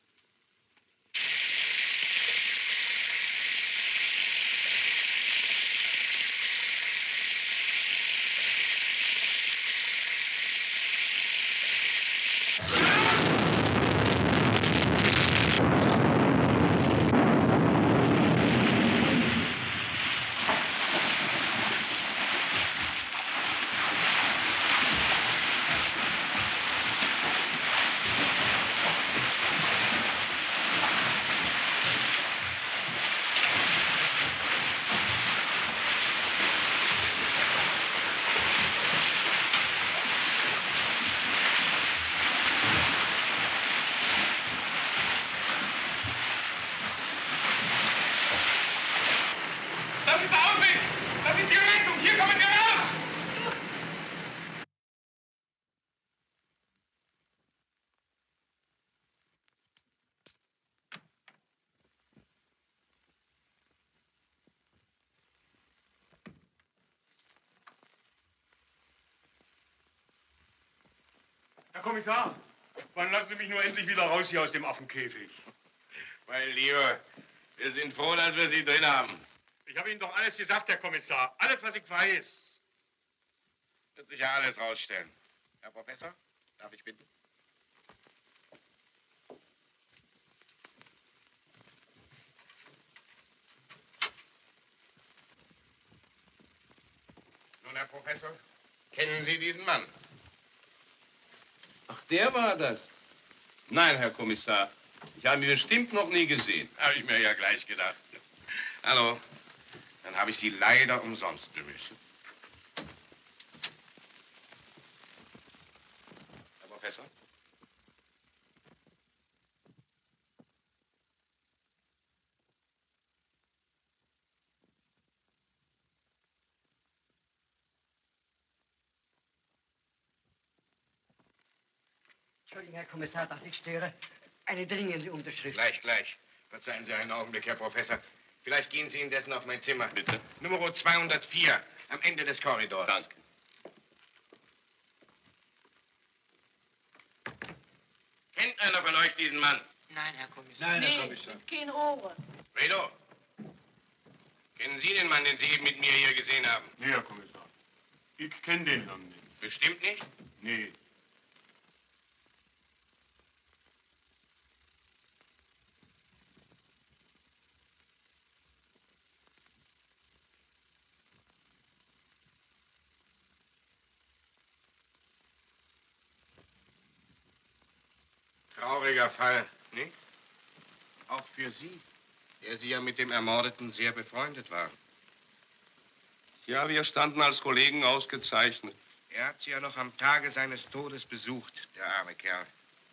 Das ist der Ausweg! Das ist die Rettung! Hier kommen wir raus! Herr Kommissar, wann lassen Sie mich nur endlich wieder raus hier aus dem Affenkäfig? Mein Lieber, wir sind froh, dass wir Sie drin haben. Ich habe Ihnen doch alles gesagt, Herr Kommissar. Alles, was ich weiß. Wird sich ja alles rausstellen. Herr Professor, darf ich bitten? Nun, Herr Professor, kennen Sie diesen Mann? Ach, der war das? Nein, Herr Kommissar. Ich habe ihn bestimmt noch nie gesehen. Habe ich mir ja gleich gedacht. Hallo. Dann habe ich Sie leider umsonst bemüht. Herr Professor? Entschuldigung, Herr Kommissar, dass ich störe. Eine dringende Unterschrift. Gleich, gleich. Verzeihen Sie einen Augenblick, Herr Professor. Vielleicht gehen Sie indessen auf mein Zimmer. Bitte. Nummer zweihundertvier, am Ende des Korridors. Danke. Kennt einer von euch diesen Mann? Nein, Herr Kommissar. Nein, Herr Nee, Kommissar. mit kein Ohren. Fredo, kennen Sie den Mann, den Sie eben mit mir hier gesehen haben? Nee, Herr Kommissar. Ich kenne den Namen nicht. Bestimmt nicht? Nee. Trauriger Fall, nicht? Auch für Sie, der Sie ja mit dem Ermordeten sehr befreundet waren. Ja, wir standen als Kollegen ausgezeichnet. Er hat Sie ja noch am Tage seines Todes besucht, der arme Kerl.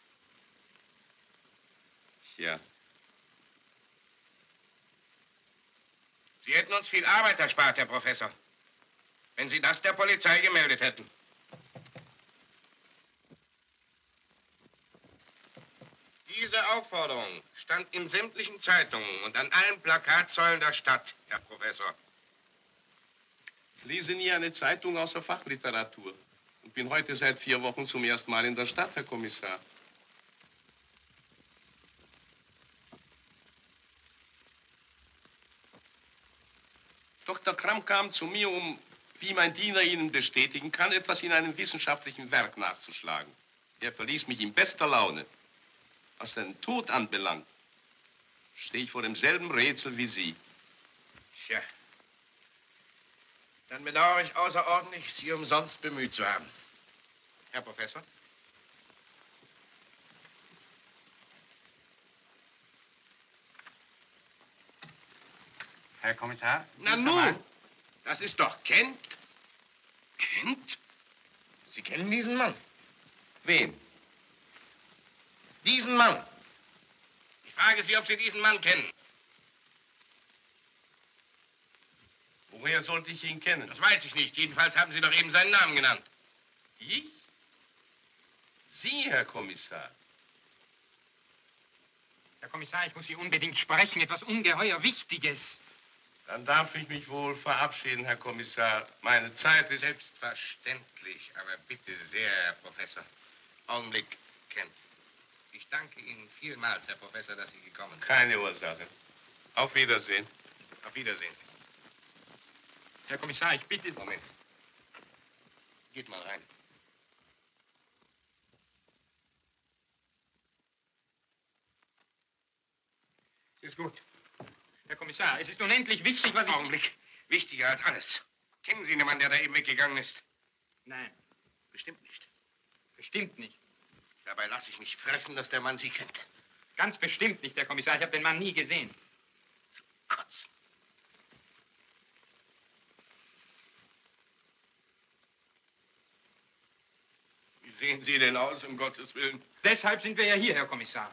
Ja. Sie hätten uns viel Arbeit erspart, Herr Professor, wenn Sie das der Polizei gemeldet hätten. Diese Aufforderung stand in sämtlichen Zeitungen und an allen Plakatsäulen der Stadt, Herr Professor. Ich lese nie eine Zeitung außer Fachliteratur und bin heute seit vier Wochen zum ersten Mal in der Stadt, Herr Kommissar. Doktor Kramm kam zu mir, um, wie mein Diener Ihnen bestätigen kann, etwas in einem wissenschaftlichen Werk nachzuschlagen. Er verließ mich in bester Laune. Was seinen Tod anbelangt, stehe ich vor demselben Rätsel wie Sie. Tja. Dann bedauere ich außerordentlich, Sie umsonst bemüht zu haben. Herr Professor? Herr Kommissar? Na nun, das ist doch Kent. Kent? Sie kennen diesen Mann? Wen? Diesen Mann. Ich frage Sie, ob Sie diesen Mann kennen. Woher sollte ich ihn kennen? Das weiß ich nicht. Jedenfalls haben Sie doch eben seinen Namen genannt. Ich? Sie, Herr Kommissar. Herr Kommissar, ich muss Sie unbedingt sprechen. Etwas ungeheuer Wichtiges. Dann darf ich mich wohl verabschieden, Herr Kommissar. Meine Zeit ist... Selbstverständlich, aber bitte sehr, Herr Professor. Augenblick, Kent. Ich danke Ihnen vielmals, Herr Professor, dass Sie gekommen sind. Keine Ursache. Auf Wiedersehen. Auf Wiedersehen. Herr Kommissar, ich bitte Sie. Moment. Geht mal rein. Ist gut. Herr Kommissar, es ist unendlich wichtig, was ich... Augenblick. Wichtiger als alles. Kennen Sie den Mann, der da eben weggegangen ist? Nein. Bestimmt nicht. Bestimmt nicht. Dabei lasse ich mich fressen, dass der Mann Sie kennt. Ganz bestimmt nicht, Herr Kommissar. Ich habe den Mann nie gesehen. Zum Kotzen. Wie sehen Sie denn aus, um Gottes Willen? Deshalb sind wir ja hier, Herr Kommissar.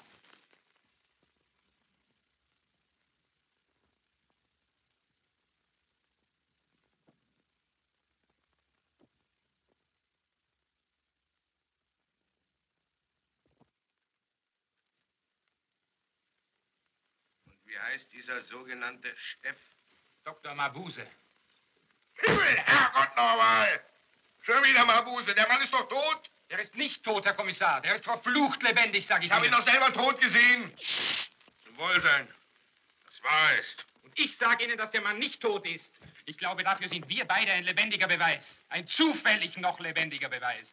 Wie heißt dieser sogenannte Chef? Doktor Mabuse. Himmel, Herrgott, nochmal! Schon wieder Mabuse, der Mann ist doch tot! Er ist nicht tot, Herr Kommissar. Der ist verflucht lebendig, sag ich Ich habe ihn Ihnen. doch selber tot gesehen. Zum Wohlsein. Das wahr ist. Und ich sage Ihnen, dass der Mann nicht tot ist. Ich glaube, dafür sind wir beide ein lebendiger Beweis. Ein zufällig noch lebendiger Beweis.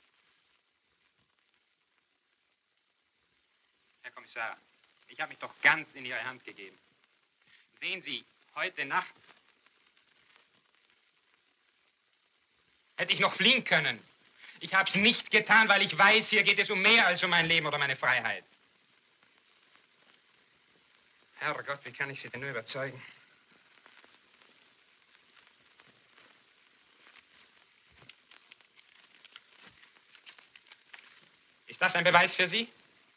Herr Kommissar, ich habe mich doch ganz in Ihre Hand gegeben. Sehen Sie, heute Nacht hätte ich noch fliehen können. Ich habe es nicht getan, weil ich weiß, hier geht es um mehr als um mein Leben oder meine Freiheit. Herrgott, wie kann ich Sie denn nur überzeugen? Ist das ein Beweis für Sie?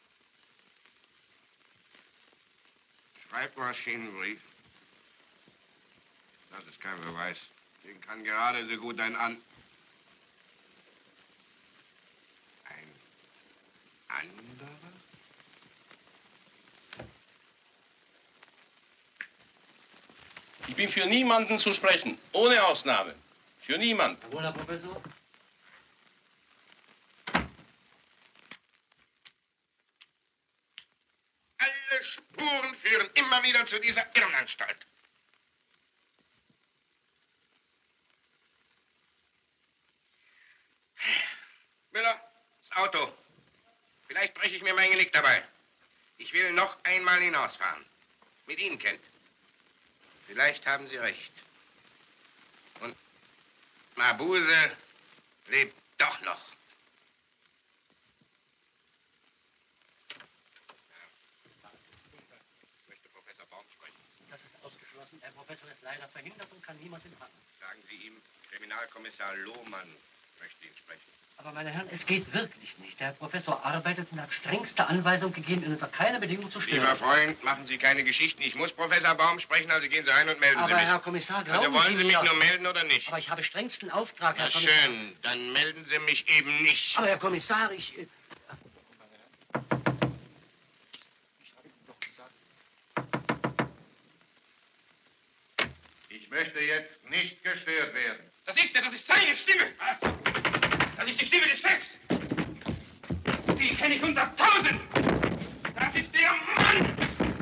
Schreibmaschinenbrief. Das ist kein Beweis. Den kann gerade so gut ein An... Ein anderer? Ich bin für niemanden zu sprechen, ohne Ausnahme. Für niemanden. Jawohl, Herr Professor. Alle Spuren führen immer wieder zu dieser Irrenanstalt. breche ich mir mein Genick dabei. Ich will noch einmal hinausfahren. Mit Ihnen, Kent. Vielleicht haben Sie recht. Und Mabuse lebt doch noch. Ich möchte Professor Baum sprechen. Das ist ausgeschlossen. Der Professor ist leider verhindert und kann niemand empfangen. Sagen Sie ihm, Kriminalkommissar Lohmann möchte ihn sprechen. Aber, meine Herren, es geht wirklich nicht. Der Professor arbeitet und hat strengste Anweisung gegeben, ihn unter keiner Bedingung zu stören. Lieber Freund, machen Sie keine Geschichten. Ich muss Professor Baum sprechen, also gehen Sie ein und melden Aber, Sie mich. Herr Kommissar, glauben Also wollen Sie mich mir- nur melden oder nicht? Aber ich habe strengsten Auftrag, Herr Na Kommissar. schön, dann melden Sie mich eben nicht. Aber, Herr Kommissar, ich... äh, Ich möchte jetzt nicht gestört werden. Das ist er, das ist seine Stimme. Was? Das ist die Stimme des Chefs. Die kenne ich unter tausend. Das ist der Mann.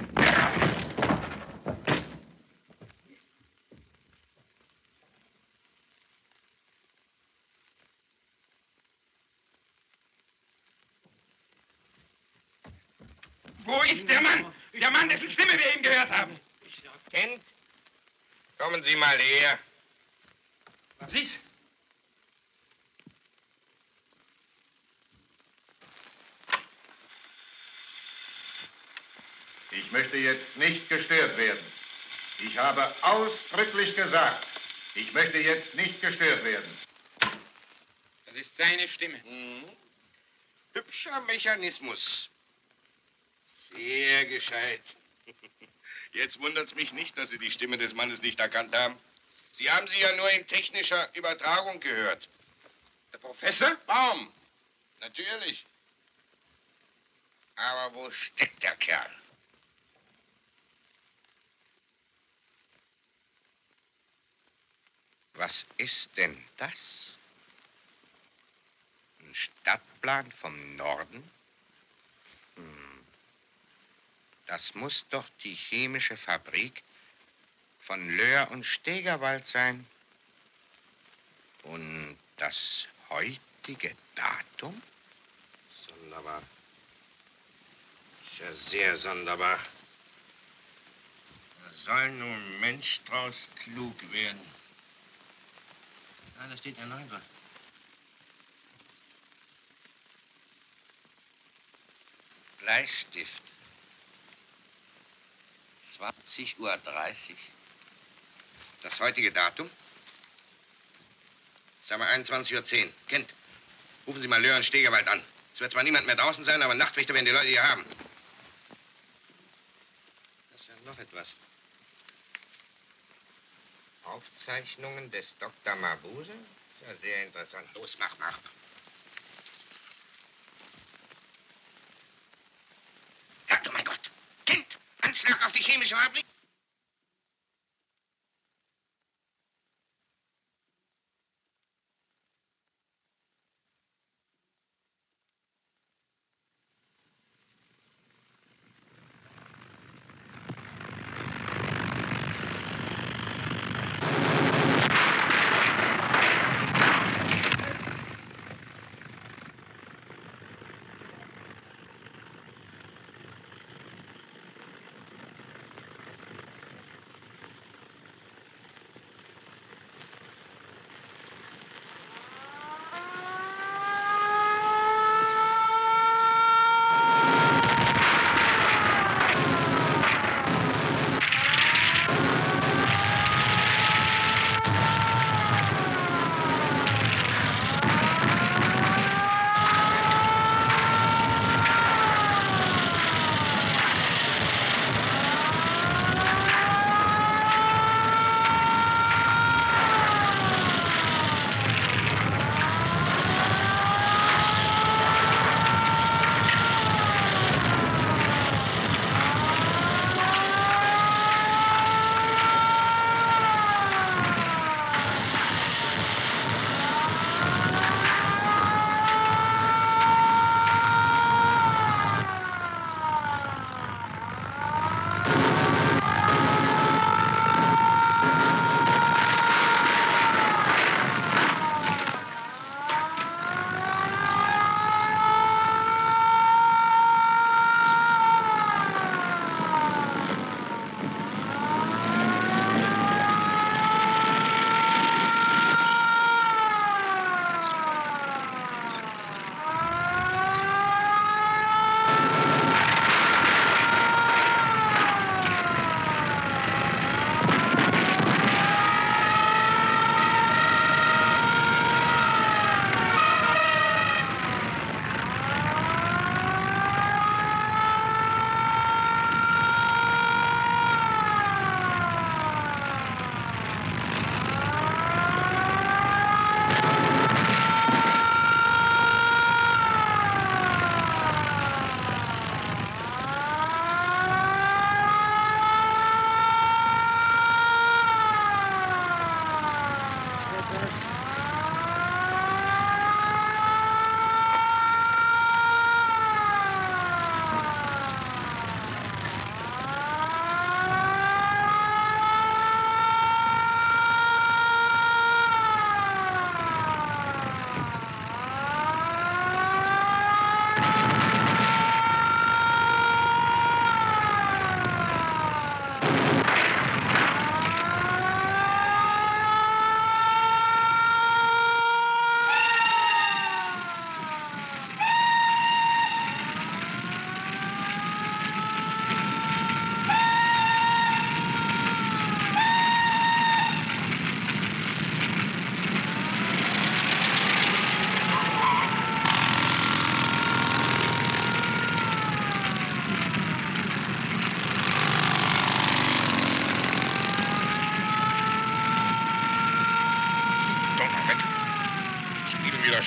Wo ist der Mann? Der Mann, dessen Stimme wir eben gehört haben. Kent, kommen Sie mal her. Was ist? Ich möchte jetzt nicht gestört werden. Ich habe ausdrücklich gesagt, ich möchte jetzt nicht gestört werden. Das ist seine Stimme. Mhm. Hübscher Mechanismus. Sehr gescheit. Jetzt wundert es mich nicht, dass Sie die Stimme des Mannes nicht erkannt haben. Sie haben sie ja nur in technischer Übertragung gehört. Der Professor? Baum. Natürlich. Aber wo steckt der Kerl? Was ist denn das? Ein Stadtplan vom Norden? Hm. Das muss doch die chemische Fabrik von Löhr und Stegerwald sein. Und das heutige Datum? Sonderbar. Ist ja sehr sonderbar. Da soll nun Mensch draus klug werden. Ah, da steht ja noch etwas. Bleistift. zwanzig Uhr dreißig. Das heutige Datum? Sagen wir einundzwanzig Uhr zehn. Kent, rufen Sie mal Löhr und Stegerwald an. Es wird zwar niemand mehr draußen sein, aber Nachtwächter werden die Leute hier haben. Das ist ja noch etwas. Aufzeichnungen des Doktor Mabuse? Ist ja sehr interessant. Los, mach, mach. Ja, du mein Gott. Kind, Anschlag auf die chemische Fabrik.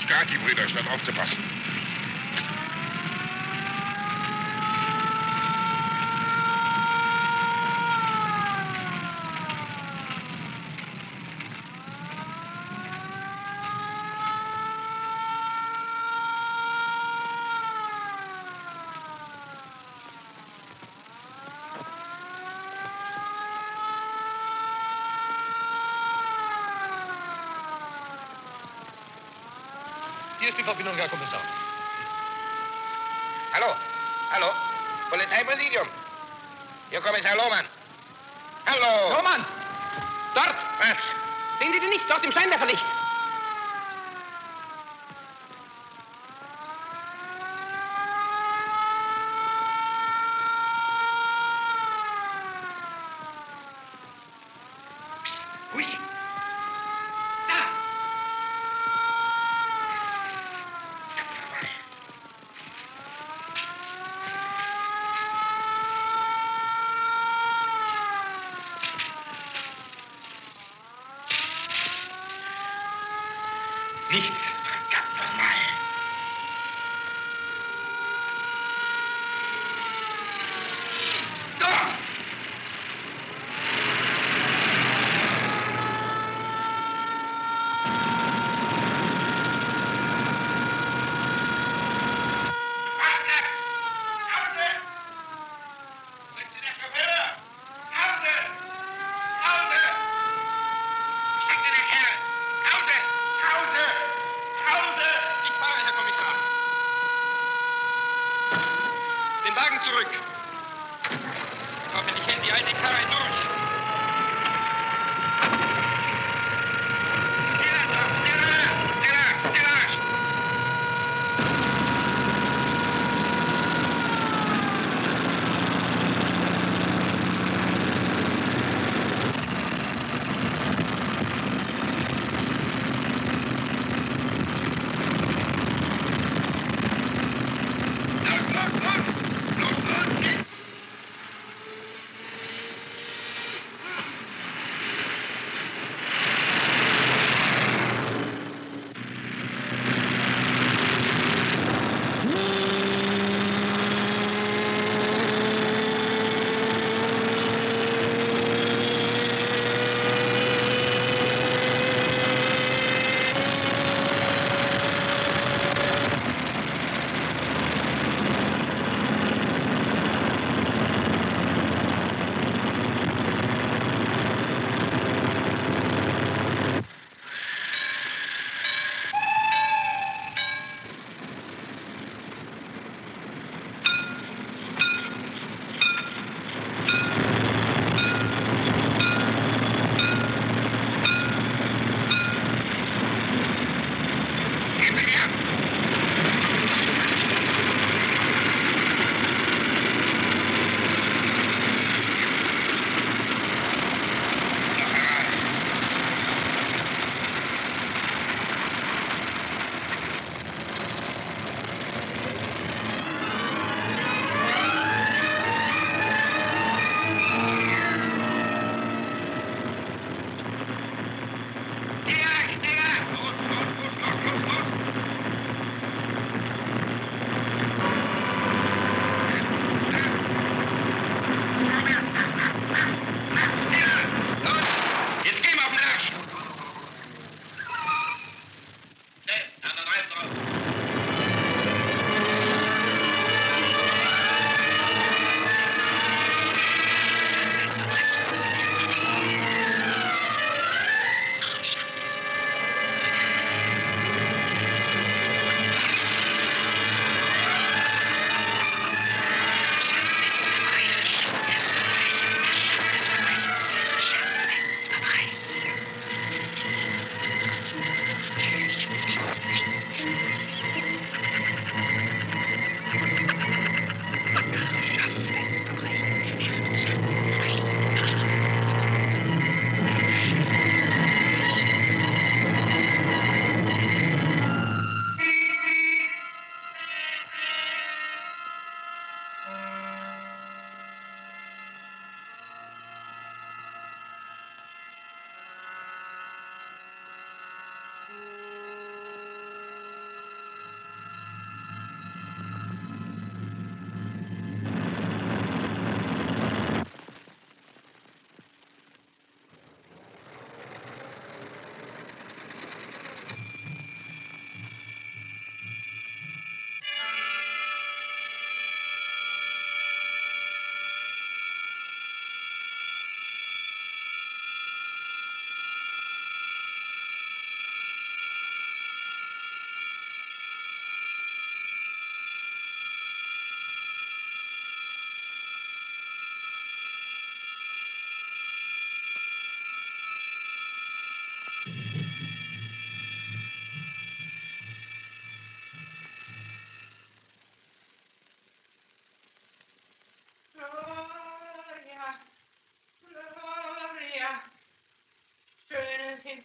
Muscati-Brüder, statt aufzupassen. Hier ist die Verbindung, Herr Kommissar. Hallo, hallo, Polizeipräsidium. Hier Kommissar Lohmann. Hallo. Lohmann! Dort! Was? Sehen Sie den nicht? Dort im Scheinwerferlicht. Hui. Nichts. Verdammt nochmal. Dort! Zurück. Hoffentlich hält die alte Karre durch.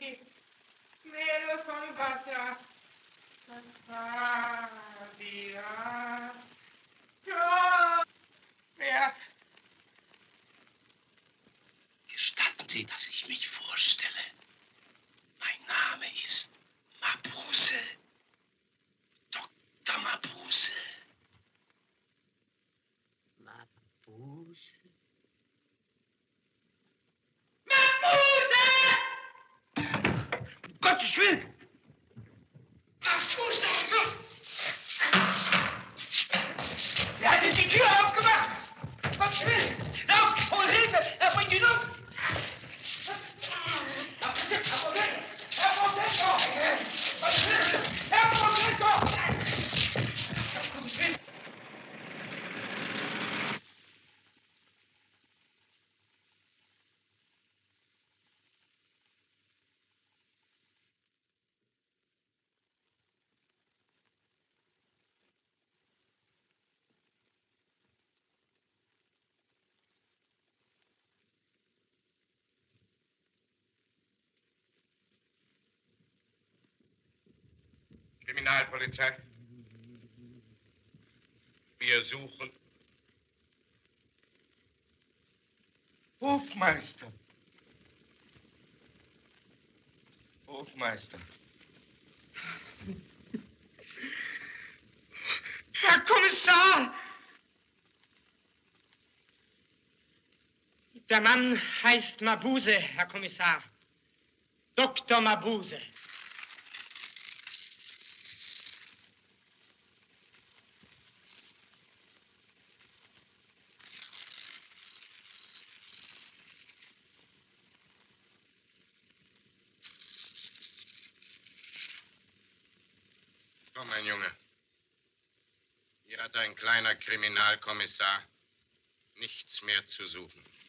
die Mädel von Batia. Batia. Ja. Wer? Gestatten Sie, dass ich mich vorstelle. Mein Name ist Mabuse. Doktor Mabuse. Mabuse? Um Gottes Willen! Mabuse! Wer hat denn die Tür aufgemacht? Um Gottes Willen! Lauf, hol Hilfe! Er bringt ihn um! Herr Professor! Herr Professor! Herr Professor! Kriminalpolizei. Wir suchen Hofmeister. Hofmeister. Herr Kommissar! Der Mann heißt Mabuse, Herr Kommissar. Doktor Mabuse. Komm, mein Junge. Hier hat ein kleiner Kriminalkommissar nichts mehr zu suchen.